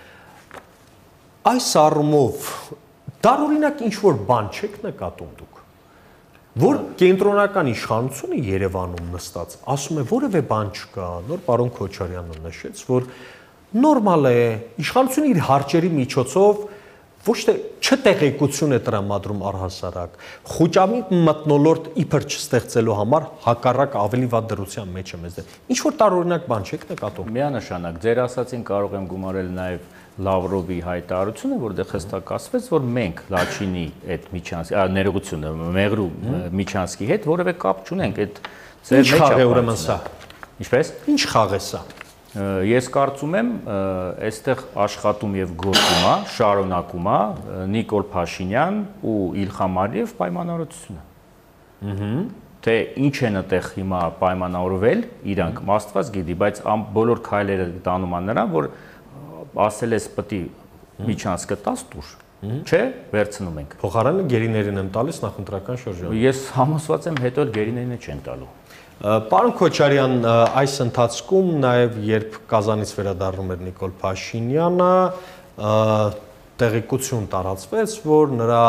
Այս առումով դարօրինակ ինչ-որ բան չեք նկատում դուք, որ կենտրոնական իշխանությունը Երևանում նստած ասում է որևէ բան չկա, նոր պարոն Քոչարյանը նշեց, որ նորմալ է, իշխանությունը իր հարճերի միջոցով ոչ թե չտեղեկություն է տրամադրում առհասարակ, խոճամի մթնոլորտ իբր չստեղծելու համար հակառակ ավելի վատ դրության մեջ է մեզ դեր։ Ինչ որ տարօրինակ բան չեք նկատում։ Միանշանակ, ձեր ասածին կարող եմ գումարել նաև Լավրովի հայտարարությունը, որտեղ հստակ ասվեց, որ մենք Լաչինի այդ միջանցքի, ներողությունը, Մեղրու միջանցքի հետ որևէ կապ չունենք, այդ ձեր մեջ է ուրեմն սա։ Ինչպես։ Ինչ խաղ է սա։ Ես կարծում եմ, այստեղ աշխատում եւ գործում է, շարունակում է Նիկոլ Փաշինյան ու Իլհամ Ալիև պայմանավորությունը։ Ահա թե ինչ են այդտեղ հիմա պայմանավորվել, իրանք Աստված գիտի, բայց բոլոր քայլերը տանում են նրան, որ ասել ես պետք է միջանցքը տաս դուր, չէ, վերցնում ենք։ Փոխարենը գերիներին եմ տալիս նախընտրական շրջանում։ Ես համոզված եմ, հետո էլ գերիներին չեն տալու։ Պարոն Քոչարյան, այս ընթացքում նաև երբ Կազանից վերադառնում էր Նիկոլ Փաշինյանը, տեղեկություն տարածվեց, որ նրա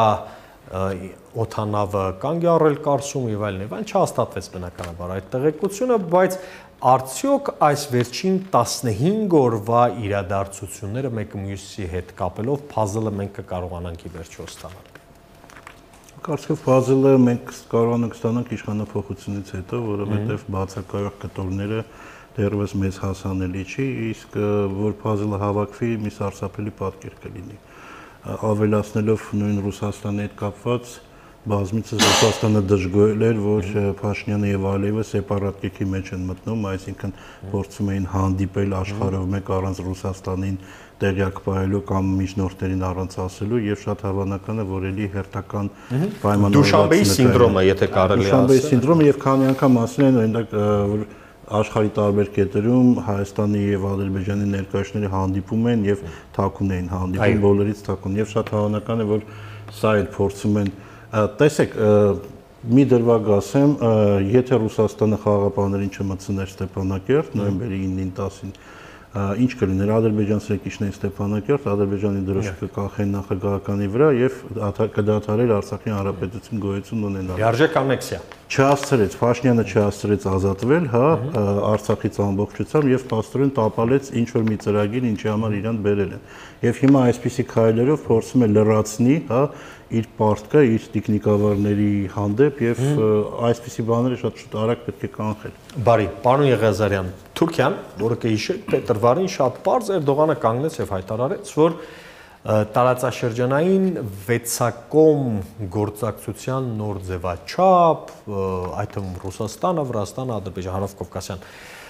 օդանավը կանգ է առել Կարսում եւ այլն եւ այլն, չհաստատվեց բնականաբար այդ տեղեկությունը, բայց արդյոք այս վերջին տասնհինգ օրվա իրադարձությունները մեկը մյուսի հետ կապելով puzzle-ը մենք կկարողանանք ի վերջո ստանալ։ Կարծիքով puzzle-ը մենք կարողանանք ստանանք իշխանափոխությունից հետո, որովհետեւ բացակայող կտորները դեռևս մեզ հասանելի չի, իսկ որ puzzle-ը հավաքվի, մի սարսափելի պատկեր կլինի։ Ավելացնելով նույն Ռուսաստանի հետ կապված բազմիցս Ռուսաստանը դժգոհել էր, որ Փաշինյանը եւ Ալիևը սեպարատ կեքի մեջ են մտնում, այսինքն փորձում էին հանդիպել աշխարհով մեկ առանց Ռուսաստանին տեղյակ պահելու կամ միջնորդներին առանց ասելու եւ շատ հավանական է, որ էլի հերթական պայմանավորվածություն Դուշանբեի սինդրոմը, եթե կարելի է ասել։ Դուշանբեի սինդրոմը եւ քանի անգամ ասել են, օրինակ, որ աշխարհի տարբեր կետերում Հայաստանի եւ Ադրբեջանի ներկայացուցիչները հանդիպում են եւ թաքուն էին հանդիպում, բոլորից թաքուն եւ շատ հավանական է, որ սա էլ փորձում են, տեսեք, մի դրվագ ասեմ, եթե Ռուսաստանը խաղաղապահներին չմտցներ Ստեփանակերտ նոյեմբերի իննին տասին, ինչ կլիներ, ադրբեջանցի եկիչներ Ստեփանակերտ, Ադրբեջանի դրոշը կկախեն նախագահականի վրա եւ կդադարեր Արցախի հանրապետություն գոյություն ունենալ։ Լիարժեք անեքսիա։ Չհասցրեց, Փաշինյանը չհասցրեց ազատվել, հա, Արցախից ամբողջությամբ եւ փաստորեն տապալեց ինչ որ մի ծրագիր, ինչի համար իրան բերել են։ Եվ հիմա այսպիսի քայլերով փորձում է լրացնի, հա, իր պարտքը, իր տեխնիկավարների հանդեպ եւ այսպիսի բաները շատ շուտ արագ պետք է կանխել։ Բարի, պարոն Եղիազարյան, Թուրքիան, որը կհիշեք, փետրվարին շատ པարզ Էրդողանը կանգնեց եւ հայտարարեց, որ տարածաշրջանային վեցակոմ գործակցության նոր ձևաչափ, այդ թվում Ռուսաստանը, Վրաստանը, Ադրբեջանը, Հարավկովկասյան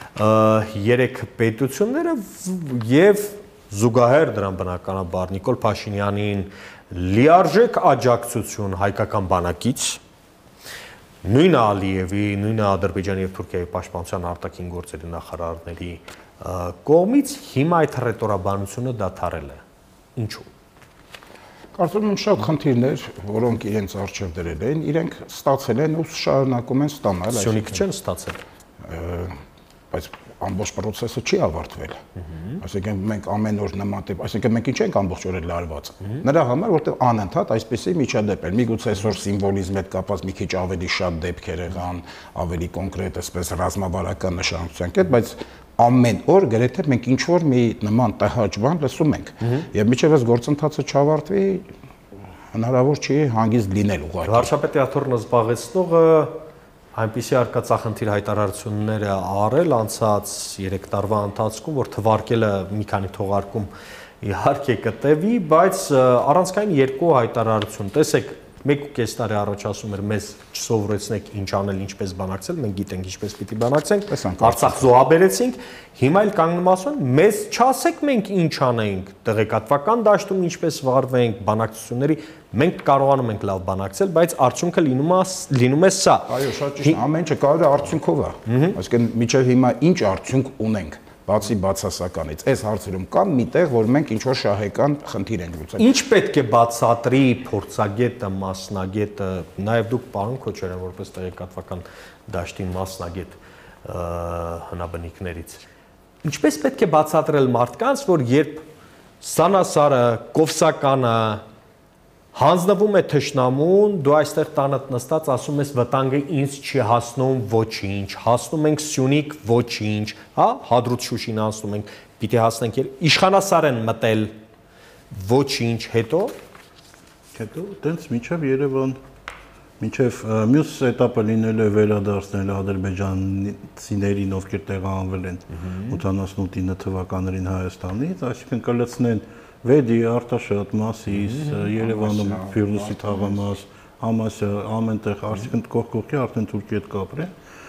երեք պետությունները եւ զուգահեռ դրան բնականաբար Նիկոլ Փաշինյանին լիարժեք աջակցություն հայկական բանակից, նույնը Ալիևի, նույնը Ադրբեջանի եւ Թուրքիայի պաշտպանության արտաքին գործերի նախարարների կողմից հիմա այդ ռետորաբանությունը դադարել է։ Ինչու՞։ Կարծում եմ շատ խնդիրներ, որոնք իրենց առջև դրել են, իրենք ստացել են ու շարունակում են ստանալ, Սյունիքը չեն ստացել։ Բայց ամբողջ process-ը չի ավարտվել։ Այսինքն մենք ամեն օր նման տիպ, այսինքն մենք ինչ ենք ամբողջ օրը լարված։ Նրա համար որտեղ անընդհատ այսպեսի միջադեպ էր։ Միգուցե այսօր սիմվոլիզմի հետ կապված մի քիչ ավելի շատ դեպքեր եղան, ավելի կոնկրետ, այսպես ռազմավարական նշանակության կետ, բայց ամեն օր գրեթե մենք ինչ որ մի նման տհաճ բան լսում ենք։ Եվ միջև այս գործընթացը չավարտվի, հնարավոր չի հանգիստ լինել ուղղակի։ Վարչապետի աթոռն զբաղեցնողը այնպիսի արկածախնդիր հայտարարությունները արել անցած երեք տարվա ընթացքում, որ թվարկելը մի քանի թողարկում իհարկե կտևի, բայց առանցքային երկու հայտարարություն, տեսեք, մեկ ու կես տարի առաջ ասում էր մեզ չսովորեցնեք ինչ անել, ինչպես բանակցել, մենք գիտենք ինչպես պիտի բանակցենք, Արցախ զոհաբերեցինք, հիմա էլ կանգնում ասում, մեզ չասեք մենք ինչ անենք, տեղեկատվական դաշտում ինչպես վարվենք, բանակցությունների, մենք կարողանում ենք լավ բանակցել, բայց արդյունքը լինում է լինում է սա։ Այո, շատ ճիշտ, ամեն ինչը կարող է արդյունքով է։ Այսինքն միջև հիմա ինչ արդյունք ունենք, բացի բացասականից, այս հարցերում կա միտեղ, որ մենք ինչ որ շահեկան խնդիր ենք լուծել։ Ինչ պետք է բացատրի փորձագետը, մասնագետը, նաև դուք պարոն Քոչարյան, որպես տեղեկատվական դաշտի մասնագետ հնաբնիկներից, ինչպես պետք է բացատրել մարդկանց, որ երբ Սանասարը, Կովսականը հանձնվում է թշնամուն, դու այստեղ տանդ նստած ասում ես վտանգը ինձ չի հասնում ոչինչ, հասնում ենք Սյունիք ոչինչ, հա, Հադրութ Շուշին անցնում ենք, պիտի հասնենք իշխանասար են մտել ոչինչ, հետո հետո տենց միջև Երևան, միջև մյուս էտապը լինել է վերադարձնել ադրբեջանցիներին, ովքեր տեղահանվել են ութանասունութինը թվականներին Հայաստանից, այսինքն կլցնեն Վեդի, Արտաշատ, Մասիս, Երևանում Ֆիրդուսի թաղամաս, Համասյա, ամենտեղ, այսինքն կողք-կողքի արդեն Թուրքի հետ կապր է։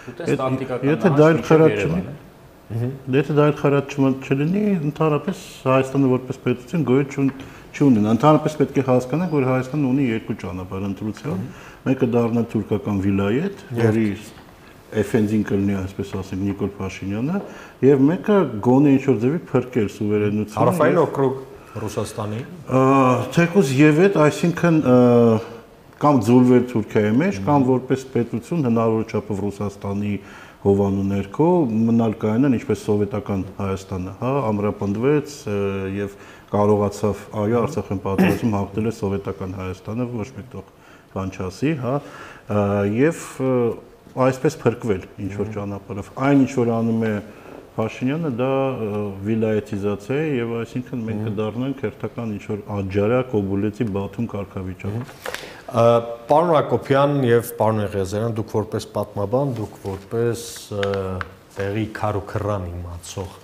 Եթե դա էլ խրատ չլինի, եթե դա էլ խրատ չլինի, ընդհանրապես Հայաստանը որպես պետություն գոյություն չունի։ Ընդհանրապես պետք է հասկանանք, որ Հայաստանը ունի երկու ճանապարհ ընտրության, մեկը դառնալ թուրքական վիլայետ, որի էֆենդին կլինի, այսպես ասենք, Նիկոլ Փաշինյանը, եւ մեկը գոնե ինչ-որ ձևի փրկել սուվերենությունը։ Հարավային օկրուգ Ռուսաստանի։ Թեկուզ եւ այդ, այսինքն կամ ձուլվել Թուրքիայի մեջ, կամ որպես պետություն հնարավոր չափով Ռուսաստանի հովանու ներքո մնալ կայանան ինչպես սովետական Հայաստանը, հա, ամրապնդվեց եւ կարողացավ, այո, Արցախյան պատերազմում հաղթել է սովետական Հայաստանը, ոչ մի տող բան չասի, հա, եւ այսպես փրկվել ինչ որ ճանապարհով։ Այն ինչ որ անում է Փաշինյանը, դա վիլայետիզացիա է եւ այսինքն մենք կդառնանք հերթական ինչ որ Աջարակ, Օբուլեցի, Բաթում կարգավիճակ։ Պարոն Հակոբյան եւ պարոն Եղիազարյան, դուք որպես պատմաբան, դուք որպես տեղի քարոքռան իմացող,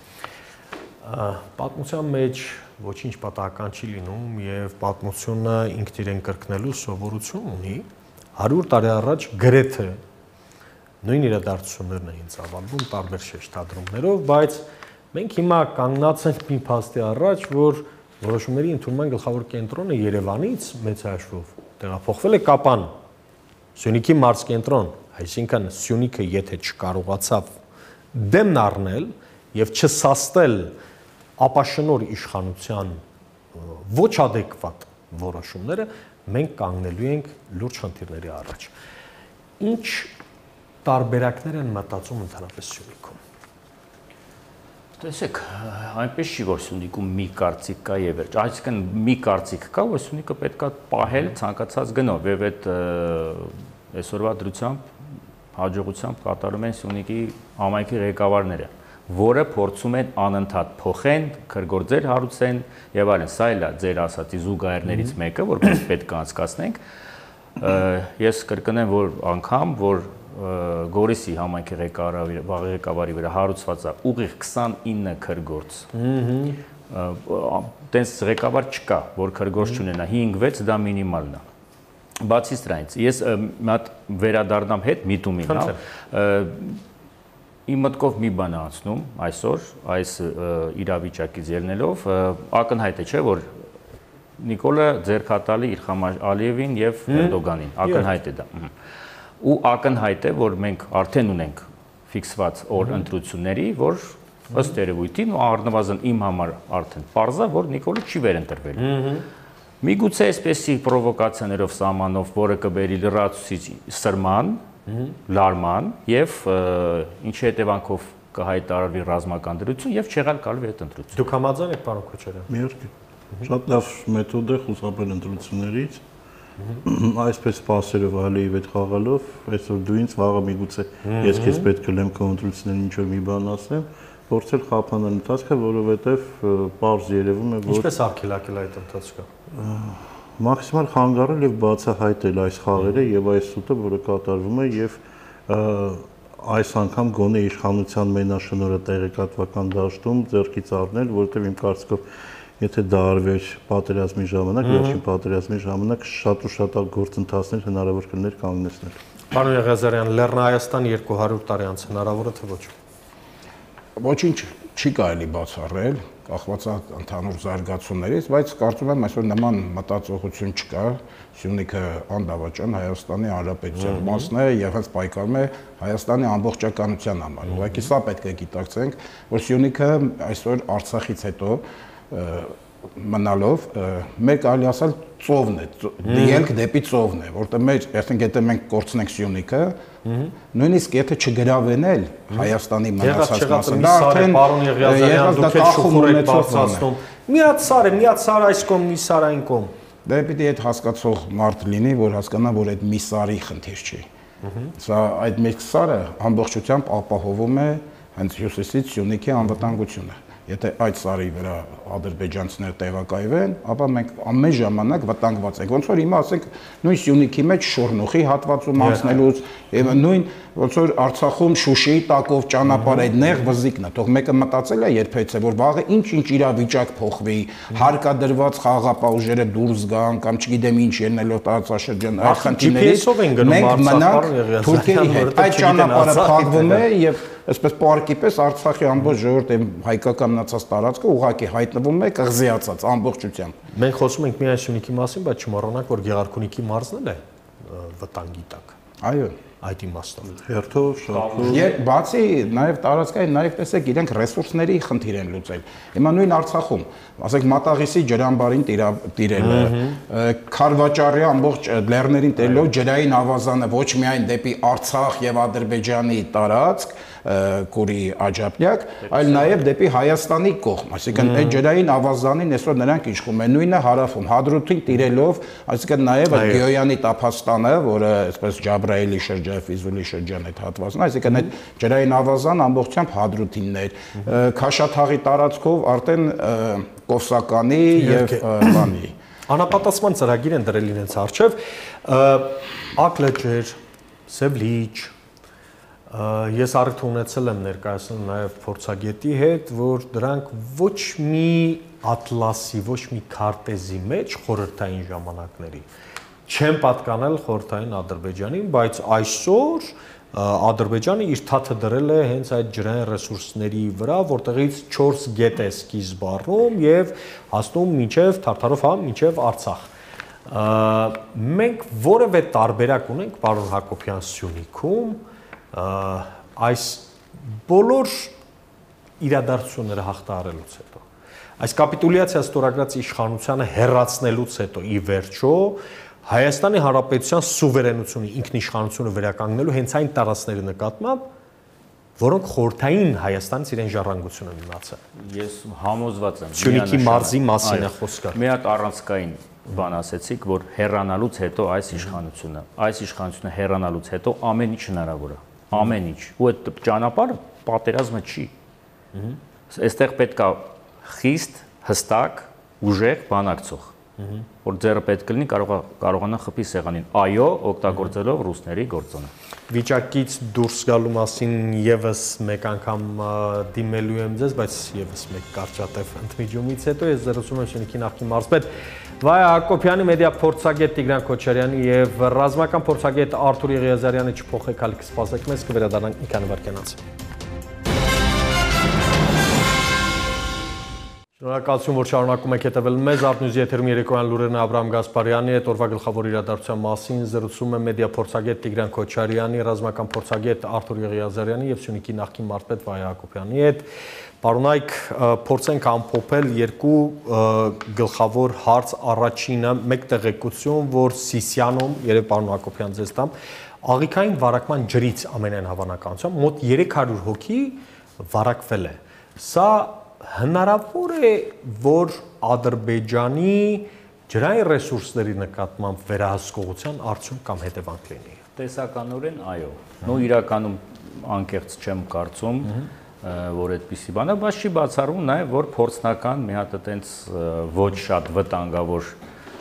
պատմության մեջ ոչինչ պատահական չի լինում եւ պատմությունը ինքն իրեն կրկնելու սովորություն ունի։ հարյուր տարի առաջ գրեթե նույն իրադարձություններն էին ծավալվում տարբեր շեշտադրումներով, բայց մենք հիմա կանգնած ենք մի փաստի առաջ, որ որոշումների ընդունման գլխավոր կենտրոնը Երևանից մեծ հաշվով տեղափոխվել է Կապան, Սյունիքի մարզկենտրոն, այսինքն Սյունիքը եթե չկարողացավ դեմն առնել եւ չսաստել ապաշնոր իշխանության ոչ adekvat որոշումները, մենք կանգնելու ենք լուրջ խնդիրների առաջ։ Ինչ տարբերակներ են մտածում ընդհանրապես Սյունիքում։ Տեսեք, այնպես չի, որ Սյունիքում մի կարծիք կա եւ վերջ։ Այսինքն մի կարծիք կա, որ Սյունիքը պետքա պահել ցանկացած գնով եւ այդ այսօրվա դրությամբ հաջողությամբ կատարում են Սյունիքի համայնքի ղեկավարները, որը փորձում են անընդհատ փոխեն, քրգործեր հարուցեն եւ այլն։ Սա էլ է ձեր ասածի զուգահեռներից մեկը, որ պետք է անցկացնենք։ Ես կրկնեմ, որ անգամ, որ Գորիսի համայնքի ղեկավարի վրա հարուցված է ուղիղ քսանինը քրգործ։ Տենց ղեկավար չկա, որ քրգործ չունենա, հինգ-վեց դա մինիմալն է։ Բացի դրանից, ես մի հատ վերադառնամ հետ միտումին, հա։ Իմ մտքով մի բան է անցնում այսօր, այս իրավիճակից ելնելով, ակնհայտ է, չէ, որ Նիկոլը ձերքատալի իր Ալիևին եւ Էրդոգանին, ակնհայտ է դա։ Ու ակնհայտ է, որ մենք արդեն ունենք ֆիքսված օր ընտրությունների, որ ըստ երևույթին ու առնվազն իմ համար արդեն պարզ է, որ Նիկոլը չի վերընտրվելու։ Միգուցե այսպեսի պրովոկացիաներով սահմանով, որը կբերի լրացուցիչ սրման, լարման եւ ինչի հետևանքով կհայտարարվի ռազմական դրություն եւ չեղալ կալվի այդ ընտրությունը։ Դուք համաձայն եք, պարոն Քոչարյան։ Միերկի։ Շատ լավ մեթոդ է խուսափել ընտրություններից։ Այսպես սպասելով Ալիև հետ խաղալով, այսօր դու ինձ վաղը միգուցե ես քեզ պետք է լեմ քո ընտրություններին ինչ որ մի բան ասեմ, փորձել խափանալ ընթացքը, որովհետև պարզ երևում է, որ ինչպես արգելակել այդ ընթացքը։ Մաքսիմալ խանգարել եւ բացահայտել այս խաղերը եւ այս սուտը, որը կատարվում է եւ այս անգամ գոնե իշխանության մենաշնորհը տեղեկատվական դաշտում ձեռքից առնել, որովհետեւ իմ կարծիքով եթե դա արվեր պատերազմի ժամանակ, վերջին պատերազմի ժամանակ շատ ու շատ գործընթացներ հնարավոր կլիներ կանգնեցնել։ Պարոն Եղիազարյան, Լեռնահայաստան երկու հարյուր տարի անց հնարավոր է թե ոչ։ Ոչինչ չի կարելի բացառել, կախված է ընդհանուր զարգացումներից, բայց կարծում եմ այսօր նման մտածողություն չկա։ Սյունիքը անդավաճան Հայաստանի Հանրապետության մասն է եւ հենց պայքարում է Հայաստանի ամբողջականության համար։ Ուղղակի սա պետք է գիտակցենք, որ Սյունիքը այսօր Արցախից հետո մնալով մեր կարելի ասել ծովն է, դիելք դեպի ծովն է, որտեղ մեր, այսինքն եթե մենք կորցնենք Սյունիքը, նույնիսկ եթե չգրավեն էլ Հայաստանի մնացած մասը, դա արդեն պարոն Եղիազարյան, դուք եք շուխուր եք բարձրացնում։ Մի հատ սար է, մի հատ սար այս կողմ, մի սար այն կողմ։ Դա պիտի այդ հասկացող մարդ լինի, որ հասկանա, որ այդ մի սարի խնդիր չի։ Սա այդ մեկ սարը ամբողջությամբ ապահովում է հենց հյուսիսից Սյունիքի անվտանգությունը։ Եթե այդ սարի վրա ադրբեջանցիները տեղակայվեն, ապա մենք ամեն ժամանակ վտանգված ենք։ Ոնց որ հիմա ասենք նույն Սյունիքի մեջ Շորնուխի հատվածում անցնելուց եւ նույն ոնց որ Արցախում Շուշիի տակով ճանապարհ այդ նեղ վզիկն է, թող մեկը մտածել է երբեցե, որ վաղը ինչ-ինչ իրավիճակ փոխվի, հարկադրված խաղապահուժերը դուրս գան կամ չգիտեմ ինչ ելնելով տարածաշրջան այդ խնդիրներից մենք մնանք Թուրքիայի հետ։ Այդ ճանապարհը փակվում է եւ այսպես պարկի պես Արցախի ամբողջ ժողովրդի հայկական մնացած տարածքը ուղղակի հայտնվում է կղզիացած ամբողջությամբ։ Մենք խոսում ենք միայն Սյունիքի մասին, բայց չմոռանանք, որ Գեղարքունիքի մարզն էլ է վտանգի տակ։ Այո, այդ իմաստով։ Հերթով շահով։ Եվ բացի նաև տարածքային, նաև տեսեք իրենք ռեսուրսների խնդիր են լուծել։ Հիմա նույն Արցախում, ասենք Մատաղիսի ջրամբարին տիրելը, Քարվաճարի ամբողջ լեռներին տերելով ջրային ավազանը ոչ միայն դեպի Արցախ եւ Ադրբեջանի տարածք, Կուրի աջափնյակ, այլ նաև դեպի Հայաստանի կողմ, այսինքն այդ ջրային ավազանին այսօր նրանք իշխում են, նույնը հարավում, Հադրութին տիրելով, այսինքն նաև այդ Գեոյանի տափաստանը, որը այսպես Ջաբրայելի շրջան, Ֆիզուլի շրջան այդ հատվածն, այսինքն այդ ջրային ավազան ամբողջությամբ Հադրութինն էր, Քաշաթաղի տարածքով արդեն Կովսականի եւ բանի։ Անապատասխան ծրագիր են դրել իրենց առջև, ակլեջեր, սևլիչ, ես առիթ ունեցել եմ ներկայացնել նաև փորձագետի հետ, որ դրանք ոչ մի ատլասի, ոչ մի քարտեզի մեջ խորհրդային ժամանակների չեն պատկանել խորհրդային Ադրբեջանին, բայց այսօր Ադրբեջանը իր թաթը դրել է հենց այդ ջրային ռեսուրսների վրա, որտեղից չորս գետ է սկիզբ առնում եւ հասնում մինչեւ Թարթարով համ մինչեւ Արցախ։ Մենք որևէ տարբերակ ունենք պարոն Հակոբյան Սյունիքում այս բոլոր իրադարձությունները հաղթահարելուց հետո, այս կապիտուլյացիա ստորագրած իշխանությանը հեռացնելուց հետո ի վերջո Հայաստանի Հանրապետության սուվերենությունը, ինքնիշխանությունը վերականգնելու հենց այն տարածքների նկատմամբ, որոնք խորհրդային Հայաստանից իրեն ժառանգություն են ունեցել։ Ես համոզված եմ։ Սյունիքի մարզի մասին է խոսքը։ Մի հատ առանցքային բան ասեցիք, որ հեռանալուց հետո այս իշխանությունը, այս իշխանությունը հեռանալուց հետո ամեն ինչ հնարավոր է։ Ամեն ինչ։ Ու այդ ճանապարհը պատերազմը չի։ Այստեղ պետք է խիստ, հստակ, ուժեղ բանակցող, որ ձեռը պետք լինի կարողանա խփի սեղանին, այո, օգտագործելով ռուսների գործոնը։ Վիճակից դուրս գալու մասին եւս մեկ անգամ դիմելու եմ ձեզ, բայց եւս մեկ կարճատև ընդմիջումից հետո ես զրուցում եմ Սյունիքի նախկին մարզպետ Վայա Հակոբյանի, մեդիա փորձագետ Տիգրան Քոչարյանի եւ ռազմական փորձագետ Արթուր Եղիազարյանի չփոխեք ալիք սպասեք մեզ, կվերադառնանք մի քանի վայրկյանից։ Շնորհակալություն, որ շարունակում եք հետևել մեզ, ԱրմՆյուզի եթերում երեկոյան լուրերն Աբրահամ Գասպարյանի հետ, օրվա գլխավոր իրադարձության մասին զրուցում եմ մեդիա փորձագետ Տիգրան Քոչարյանի, ռազմական փորձագետ Արթուր Եղիազարյանի եւ Սյունիքի նախկին մարզպետ Վայա Հակոբյանի հետ։ Պարոնայք, փորձենք ամփոփել երկու գլխավոր հարց, առաջինը մեկ տեղեկություն, որ Սիսիանում, երևի պարոն Հակոբյան ձեզ տամ, աղիքային վարակման ջրից ամենայն հավանականությամբ մոտ երեք հարյուր հոգի վարակվել է։ Սա հնարավոր է, որ Ադրբեջանի ջրային ռեսուրսների նկատմամբ վերահսկողության արդյունք կամ հետևանք լինի։ Տեսականորեն այո։ Նո իրականում անկեղծ չեմ կարծում, որ այդպիսի բան է, բայց չի բացառում նաև, որ փորձնական մի հատ այտենց ոչ շատ վտանգավոր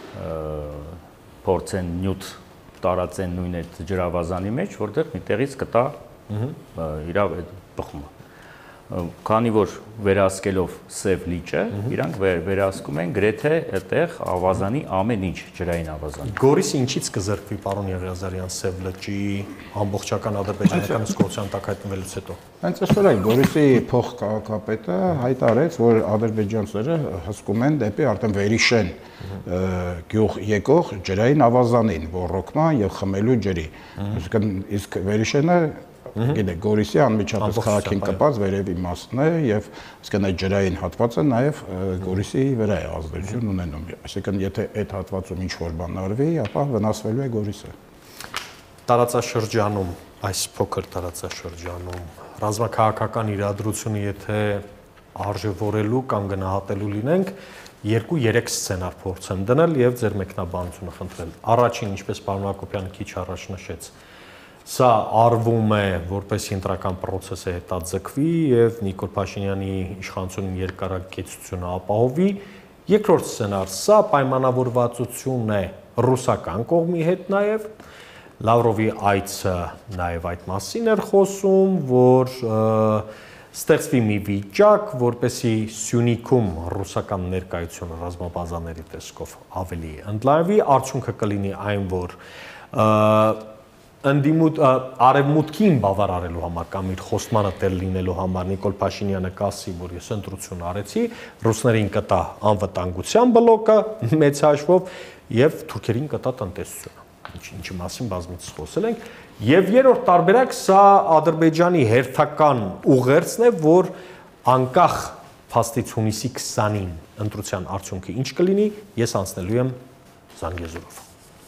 փորձեն նյութ տարածեն նույն այդ ջրավազանի մեջ, որտեղ միտեղից կտա իր այդ բխումը։ Քանի որ վերահսկելով սև լիճը, իրանք վերահսկում են գրեթե այդտեղ ավազանի ամեն ինչ, ջրային ավազան։ Գորիսը ինչից կզրկվի, պարոն Եղիազարյան, սև լճի ամբողջական ադրբեջանական հսկողության տակ հայտնվելուց հետո։ Հենց այսօր այն Գորիսի փոխքաղաքապետը հայտարարեց, որ ադրբեջանցիները հսկում են դեպի արդեն Վերիշեն գյուղ եկող ջրային ավազանին, ոռոգման եւ խմելու ջրի։ Իսկ Վերիշենը Գիտեք, Գորիսի անմիջապես քաղաքին կպած վերևի մասն է եւ այսինքն այդ ջրային հատվածը նաեւ Գորիսի վրա է ազդեցություն ունենում։ Այսինքն եթե այդ հատվածում ինչ որ բան արվի, ապա վնասվելու է Գորիսը։ Տարածաշրջանում, այս փոքր տարածաշրջանում ռազմաքաղաքական իրադրությունը եթե արժևորելու կամ գնահատելու լինենք, երկու-երեք սցենար փորձեմ դնել եւ ձեր մեկնաբանությունը խնդրել։ Առաջին, ինչպես պարոն Հակոբյանը քիչ առաջ նշեց, սա արվում է, որպեսզի ընտրական process-ը հետաձգվի եւ Նիկոլ Փաշինյանի իշխանությունին երկարակեցությունը ապահովի։ Երկրորդ սցենար, սա պայմանավորվածություն է ռուսական կողմի հետ նաեւ, Լավրովի այցը նաեւ այդ մասին էր խոսում, որ ստեղծվի մի վիճակ, որպեսզի Սյունիքում ռուսական ներկայությունը ռազմաբազաների տեսքով ավելի ընդլայնվի, արդյունքը կլինի այն, որ ընդդիմут արևմուտքին բավարարելու համար կամ իր խոստմանը տեղ լինելու համար Նիկոլ Փաշինյանը կասի, որ ես ընտրություն արեցի, ռուսներին կտա անվտանգության բլոկը մեծ հաշվով եւ թուրքերին կտա տնտեսությունը, ինչի մասին բազմիցս խոսել ենք, եւ երրորդ տարբերակ սա Ադրբեջանի հերթական ուղերձն է, որ անկախ փաստից հունիսի քսանին ընտրության արդյունքը ինչ կլինի, ես անցնելու եմ Զանգեզուրով։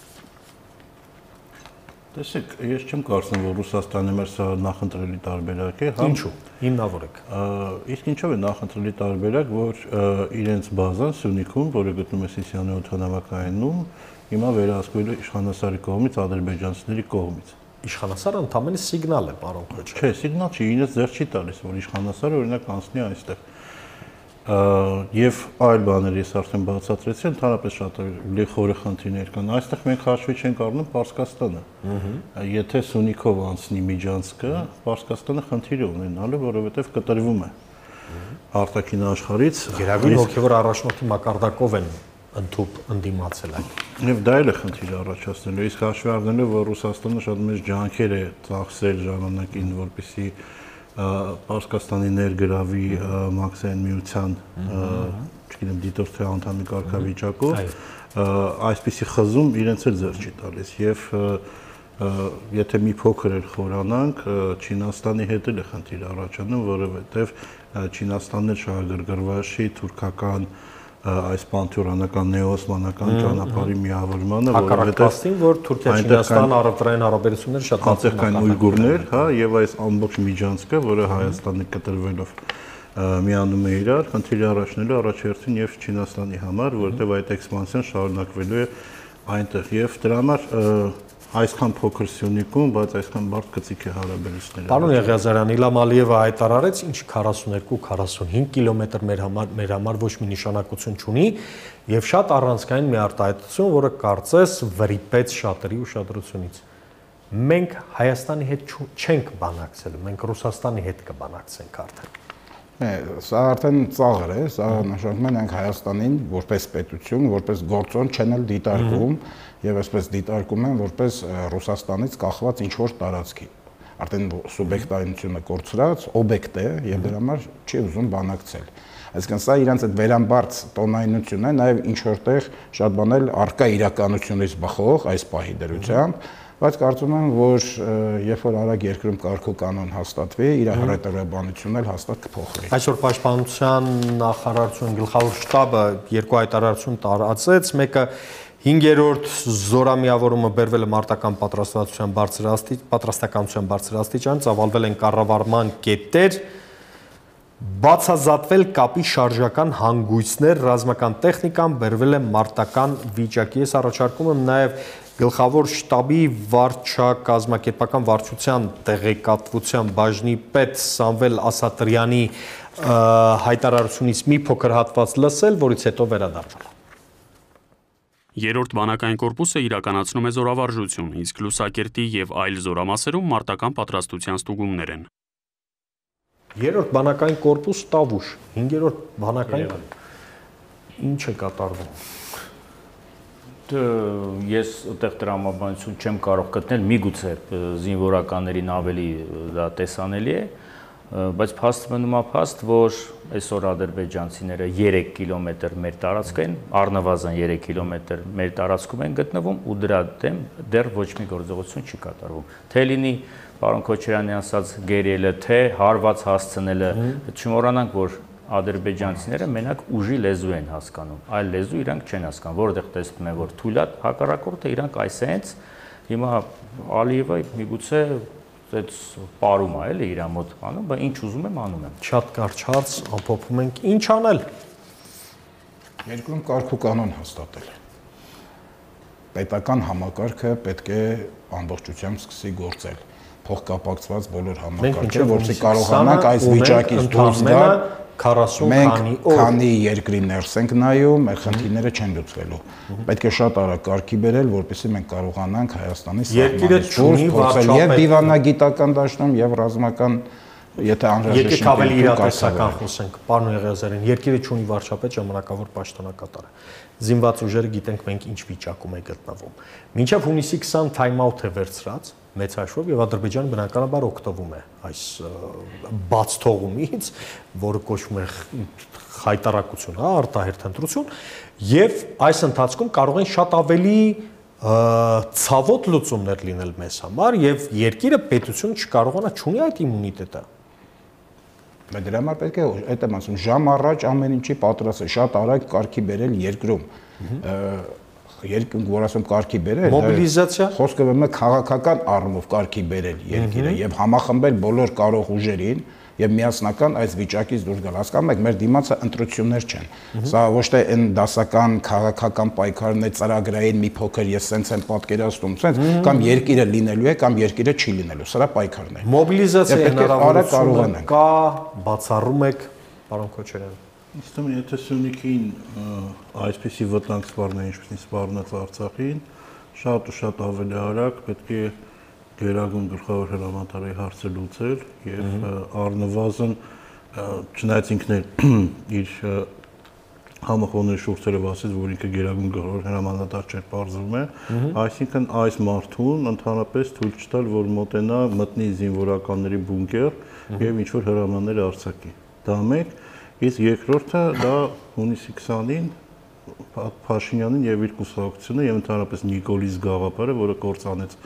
Տեսեք, ես չեմ կարծում, որ Ռուսաստանի մեր սա նախընտրելի տարբերակ է, հա։ Ինչու՞։ Հիմնավորեք։ Իսկ ինչով է նախընտրելի տարբերակ, որ իրենց բազան Սյունիքում, որը գտնվում է Սիսիանի օդանավակայանում, հիմա վերահսկվելու իշխանասարի կողմից, ադրբեջանցիների կողմից։ Իշխանասարը ընդամենը սիգնալ է, պարոն Քոչարյան։ Չէ, սիգնալ չի, ինձ ձեռ չի տալիս, որ իշխանասարը օրինակ անցնի այստեղ։ Եվ այլ բաներ ես արդեն բացատրեցի, ընդհանրապես շատ լիխորը խնդիրներ կան։ Այստեղ մենք հաշվի չենք առնում Պարսկաստանը։ Եթե Սյունիքով անցնի միջանցքը, Պարսկաստանը խնդիր է ունենալու, որովհետև կտրվում է արտաքին աշխարհից։ Գերագույն հոգևոր առաջնորդի մակարդակով են ընդཐུպ ընդդիմացել այն։ Եվ դա էլ է խնդիր առաջացնելու։ Իսկ հաշվի առնելով, որ Ռուսաստանը շատ մեծ ջանքեր է ծախսել ժամանակին, որպեսզի Պարսկաստանի ներգրավի Մաքսային միության, չգիտեմ, դիտորդի անդամի կարգավիճակով, այսպիսի խզում իրենց էլ ձեռ չի տալիս եւ եթե մի փոքր էլ խորանանք, Չինաստանի հետ էլ է խնդիր առաջանում, որովհետև Չինաստանն էլ շահագրգռված չի թուրքական այս պանթեոնական նեոօսմանական ճանապարհի միավորմանը, որովհետև որ Թուրքիա-Չինաստան առևտրային հարաբերությունները շատ անձեռքային ուйգուրներ, հա, եւ այս ամբողջ միջանցքը, որը Հայաստանի կտրվելով միանում է իրար, խնդիրը առաջնելու առաջերտին եւ Չինաստանի համար, որովհետեւ այդ էքսպանսիան շարունակվելու է այնտեղ եւ դրա համար այսքան փոքր Սյունիքում, բայց այսքան բարդ գծիկ է հարաբերությունները։ Պարոն Եղիազարյան, Իլհամ Ալիևը հայտարարեց, ինչ քառասունեքու քառասունհինգ կիլոմետր մեր համար մեր համար ոչ մի նշանակություն չունի եւ շատ առանցքային մի արտահայտություն, որը կարծես վրիպեց շատերի ուշադրությունից։ Մենք Հայաստանի հետ չենք բանակցելու, մենք Ռուսաստանի հետ կբանակցենք արդեն։ Սա արդեն ծաղր է, սա նշանակում է մենք Հայաստանին որպես պետություն, որպես գործոն չեն էլ դիտարկում եւ այսպես դիտարկում են որպես Ռուսաստանից կախված ինչ-որ տարածքի։ Արդեն սուբյեկտայնությունը կորցրած օբյեկտ է եւ դրա համար չի ուզում բանակցել։ Այսինքն սա իրանց այդ վերամբարձ տոնայնությունն է, նաեւ ինչ որտեղ շատ բան էլ արկա իրականությունից բխող այս պահի դրությամբ, բայց կարծում եմ, որ երբ որ արագ երկրում կարգու կանոն հաստատվի, իր հռետորաբանությունն էլ հաստատ կփոխվի։ Այսօր Պաշտպանության նախարարության գլխավոր շտաբը երկու հայտարարություն տարածեց, մեկը հինգերորդ զորամիավորումը բերվել է մարտական պատրաստվածության բարձր պատրաստականության բարձր աստիճան, ծավալվել են կառավարման կետեր, բացազատվել կապի շարժական հանգույցներ, ռազմական տեխնիկան բերվել է մարտական վիճակի։ Ես առաջարկում եմ նաև գլխավոր շտաբի վարչակազմակերպական վարչության տեղեկատվության բաժնի պետ Սամվել Ասատրյանի հայտարարությունից մի փոքր հատված լսել, որից հետո վերադառնալ։ Երրորդ բանակային կորպուսը իրականացնում է զորավարժություն, իսկ Լուսակերտի եւ այլ զորամասերում մարտական պատրաստության ստուգումներ են։ Երրորդ բանակային կորպուս Տավուշ, հինգերորդ բանակային ինչ է կատարվում։ Ես այդտեղ տրամաբանություն չեմ կարող գտնել, միգուցե զինվորականներին ավելի դա տեսանելի է, բայց փաստ մնում է փաստ, որ այսօր ադրբեջանցիները երեք կիլոմետր մեր տարածք են, առնվազն երեք կիլոմետր մեր տարածքում են գտնվում ու դրա դեմ դեռ ոչ մի գործողություն չի կատարվում։ Թե լինի պարոն Քոչարյանի ասած գերիելը, թե հարված հասցնելը, չմոռանանք, որ ադրբեջանցիները մենակ ուժի լեզու են հասկանում, այլ լեզու իրանք չեն հասկանում, որովհետև տեսնում են, որ թույլ է հակառակորդը իրանք այսենց հիմա Ալիևը միգուցե այդ պարում է էլի իր մոտ անում, բայց ինչ ուզում եմ անում եմ։ Շատ կարճ հարց, ամփոփում ենք, ինչ անել։ Երկրում կարգ ու կանոն հաստատել։ Պետական համակարգը պետք է ամբողջությամբ սկսի գործել։ Փոխկապակցված բոլոր համակարգերը, որպեսզի կարողանանք այս վիճակից դուրս գալ, քառասուն քանի օր քանի երկրի ներս ենք նայում, մեր խնդիրները չեն լուծվելու։ Պետք է շատ արագ կարգի բերել, որպեսզի մենք կարողանանք Հայաստանի սահմանից դուրս փոխել եւ դիվանագիտական դաշտում եւ ռազմական, եթե անհրաժեշտ է, ավելի իրատեսական խոսենք, պարոն Եղիազարյան, երկիրը չունի վարչապետ, ժամանակավոր պաշտոնակատար է։ Զինված ուժերը գիտենք մենք ինչ վիճակում է գտնվում։ Մինչև հունիսի քսան թայմ-աութ է վերցրած մեծ հաշվով եւ Ադրբեջանը բնականաբար օգտվում է այս բաց թողումից, որը կոչվում է հայտարարություն, հա, արտահերթ ընտրություն, եւ այս ընթացքում կարող են շատ ավելի ցավոտ լուծումներ լինել մեզ համար եւ երկիրը պետություն չկարողանա չունի այդ իմունիտետը։ Բայց դրա համար պետք է այդ եմ ասում ժամ առաջ ամեն ինչի պատրաստ է, շատ արագ կարգի բերել երկրում։ Երկրում որ ասում կարգի բերել, մոբիլիզացիա, խոսքը ում է քաղաքական առումով կարգի բերել երկիրը եւ համախմբել բոլոր կարող ուժերին եւ միասնական այս վիճակից դուրս գալ։ Հասկանում եք, մեր դիմացը ընտրություններ չեն։ Սա ոչ թե այն դասական քաղաքական պայքարն է, ծրագրային մի փոքր ես սենց եմ պատկերացնում, սենց կամ երկիրը լինելու է կամ երկիրը չի լինելու։ Սրա պայքարն է։ Մոբիլիզացիա հնարավորությունը կա, բացառում եք, պարոն Քոչարյան։ Իսկ դու եթե Սյունիքին այսպեսի վտանգ սպառնա, ինչպես սպառնաց Արցախին, շատ ու շատ ավելի արագ պետք է գերագույն գլխավոր հրամանատարի հարցը լուծել եւ առնվազն չնայած ինքն իր համախոհների շուրթերը ասեց, որ ինքը գերագույն գլխավոր հրամանատար չէր, բարձվում է, այսինքն այս մարդուն ընդհանրապես թույլ չտալ, որ մոտենա մտնի զինվորականների բունկեր եւ ինչ որ հրամաններ արձակի։ Դա մեկ, իսկ երկրորդը դա հունիսի քսանին Փաշինյանին եւ իր կուսակցությունը եւ ընդհանրապես Նիկոլիս գաղափարը, որը կործանեց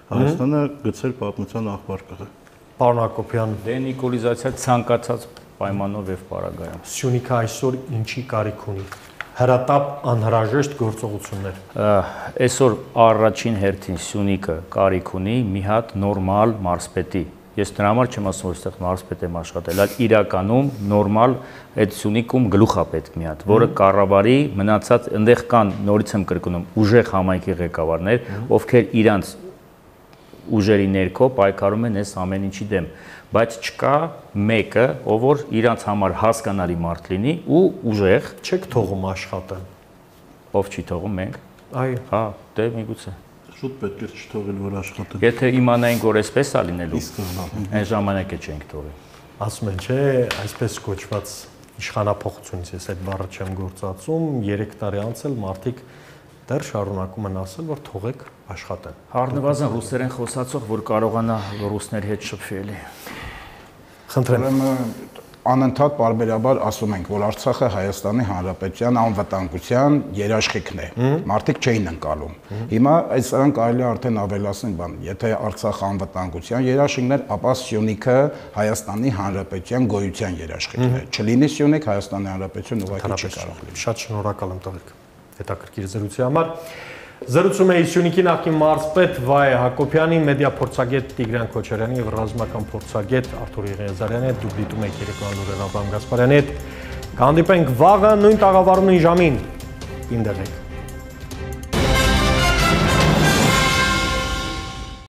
Հայաստանը գցել պատմության աղբարկը։ Պարոն Հակոբյան, դենիկոլիզացիա ցանկացած պայմանով եւ պարագայում։ Սյունիքը այսօր ինչի կարիք ունի։ Հրատապ անհրաժեշտ գործողություններ։ Այսօր առաջին հերթին Սյունիքը կարիք ունի մի հատ նորմալ մարզպետի։ Ես դրա համար չեմ ասում, որ այստեղ մարզպետ եմ աշխատել, այլ իրականում նորմալ այդ Սյունիքում գլուխ է պետք մի հատ, որը կառավարի մնացած այնտեղ կան, նորից եմ կրկնում, ուժեղ համայնքի ղեկավարներ, ովքեր իրանց ուժերի ներքո պայքարում են այս ամեն ինչի դեմ, բայց չկա մեկը, ով որ իրանց համար հասկանալի մարդ լինի ու ուժեղ չեք թողում աշխատեն։ Ով չի թողում մենք։ Այո։ Հա, դե միգուցե։ Շուտ պետք է չթողել, որ աշխատեն։ Եթե իմանայինք, որ այսպես է լինելու, այն ժամանակ է չենք թողի։ Ասում են, չէ, այսպես կոչված իշխանափոխությունից ես այդ բառը չեմ գործածում, երեք տարի անց էլ մարդիկ դեռ շարունակում են ասել, որ թողեք աշխատեն։ Առնվազն ռուսերեն խոսացող, որ կարողանա ռուսների հետ շփվի էլի։ Խնդրեմ։ Անընդհատ պարբերաբար ասում ենք, որ Արցախը Հայաստանի Հանրապետության անվտանգության երաշխիքն է։ Մարդիկ չէին ընկալում։ Հիմա այս սրանք կարելի է արդեն ավելացնել բան, եթե Արցախը անվտանգության երաշխիքն էր, ապա Սյունիքը Հայաստանի Հանրապետության գոյության երաշխիքն է։ Չլինի Սյունիք, Հայաստանի Հանրապետություն ուղղակի չի կարող լինել։ Շատ շնորհակալ եմ տղեկ հետաքրքիր զրույցի համար։ Զրուցում էի Սյունիքի նախկին մարզպետ Վայ Հակոբյանի, մեդիա փորձագետ Տիգրան Քոչարյանի եւ ռազմական փորձագետ Արթուր Եղիազարյանի հետ, դուք դիտում եք Երեկոյան լուրեր Աբրահամ Գասպարյանի հետ։ Կհանդիպենք վաղը նույն տաղավարումին ժամին։ Իմ դեղեք։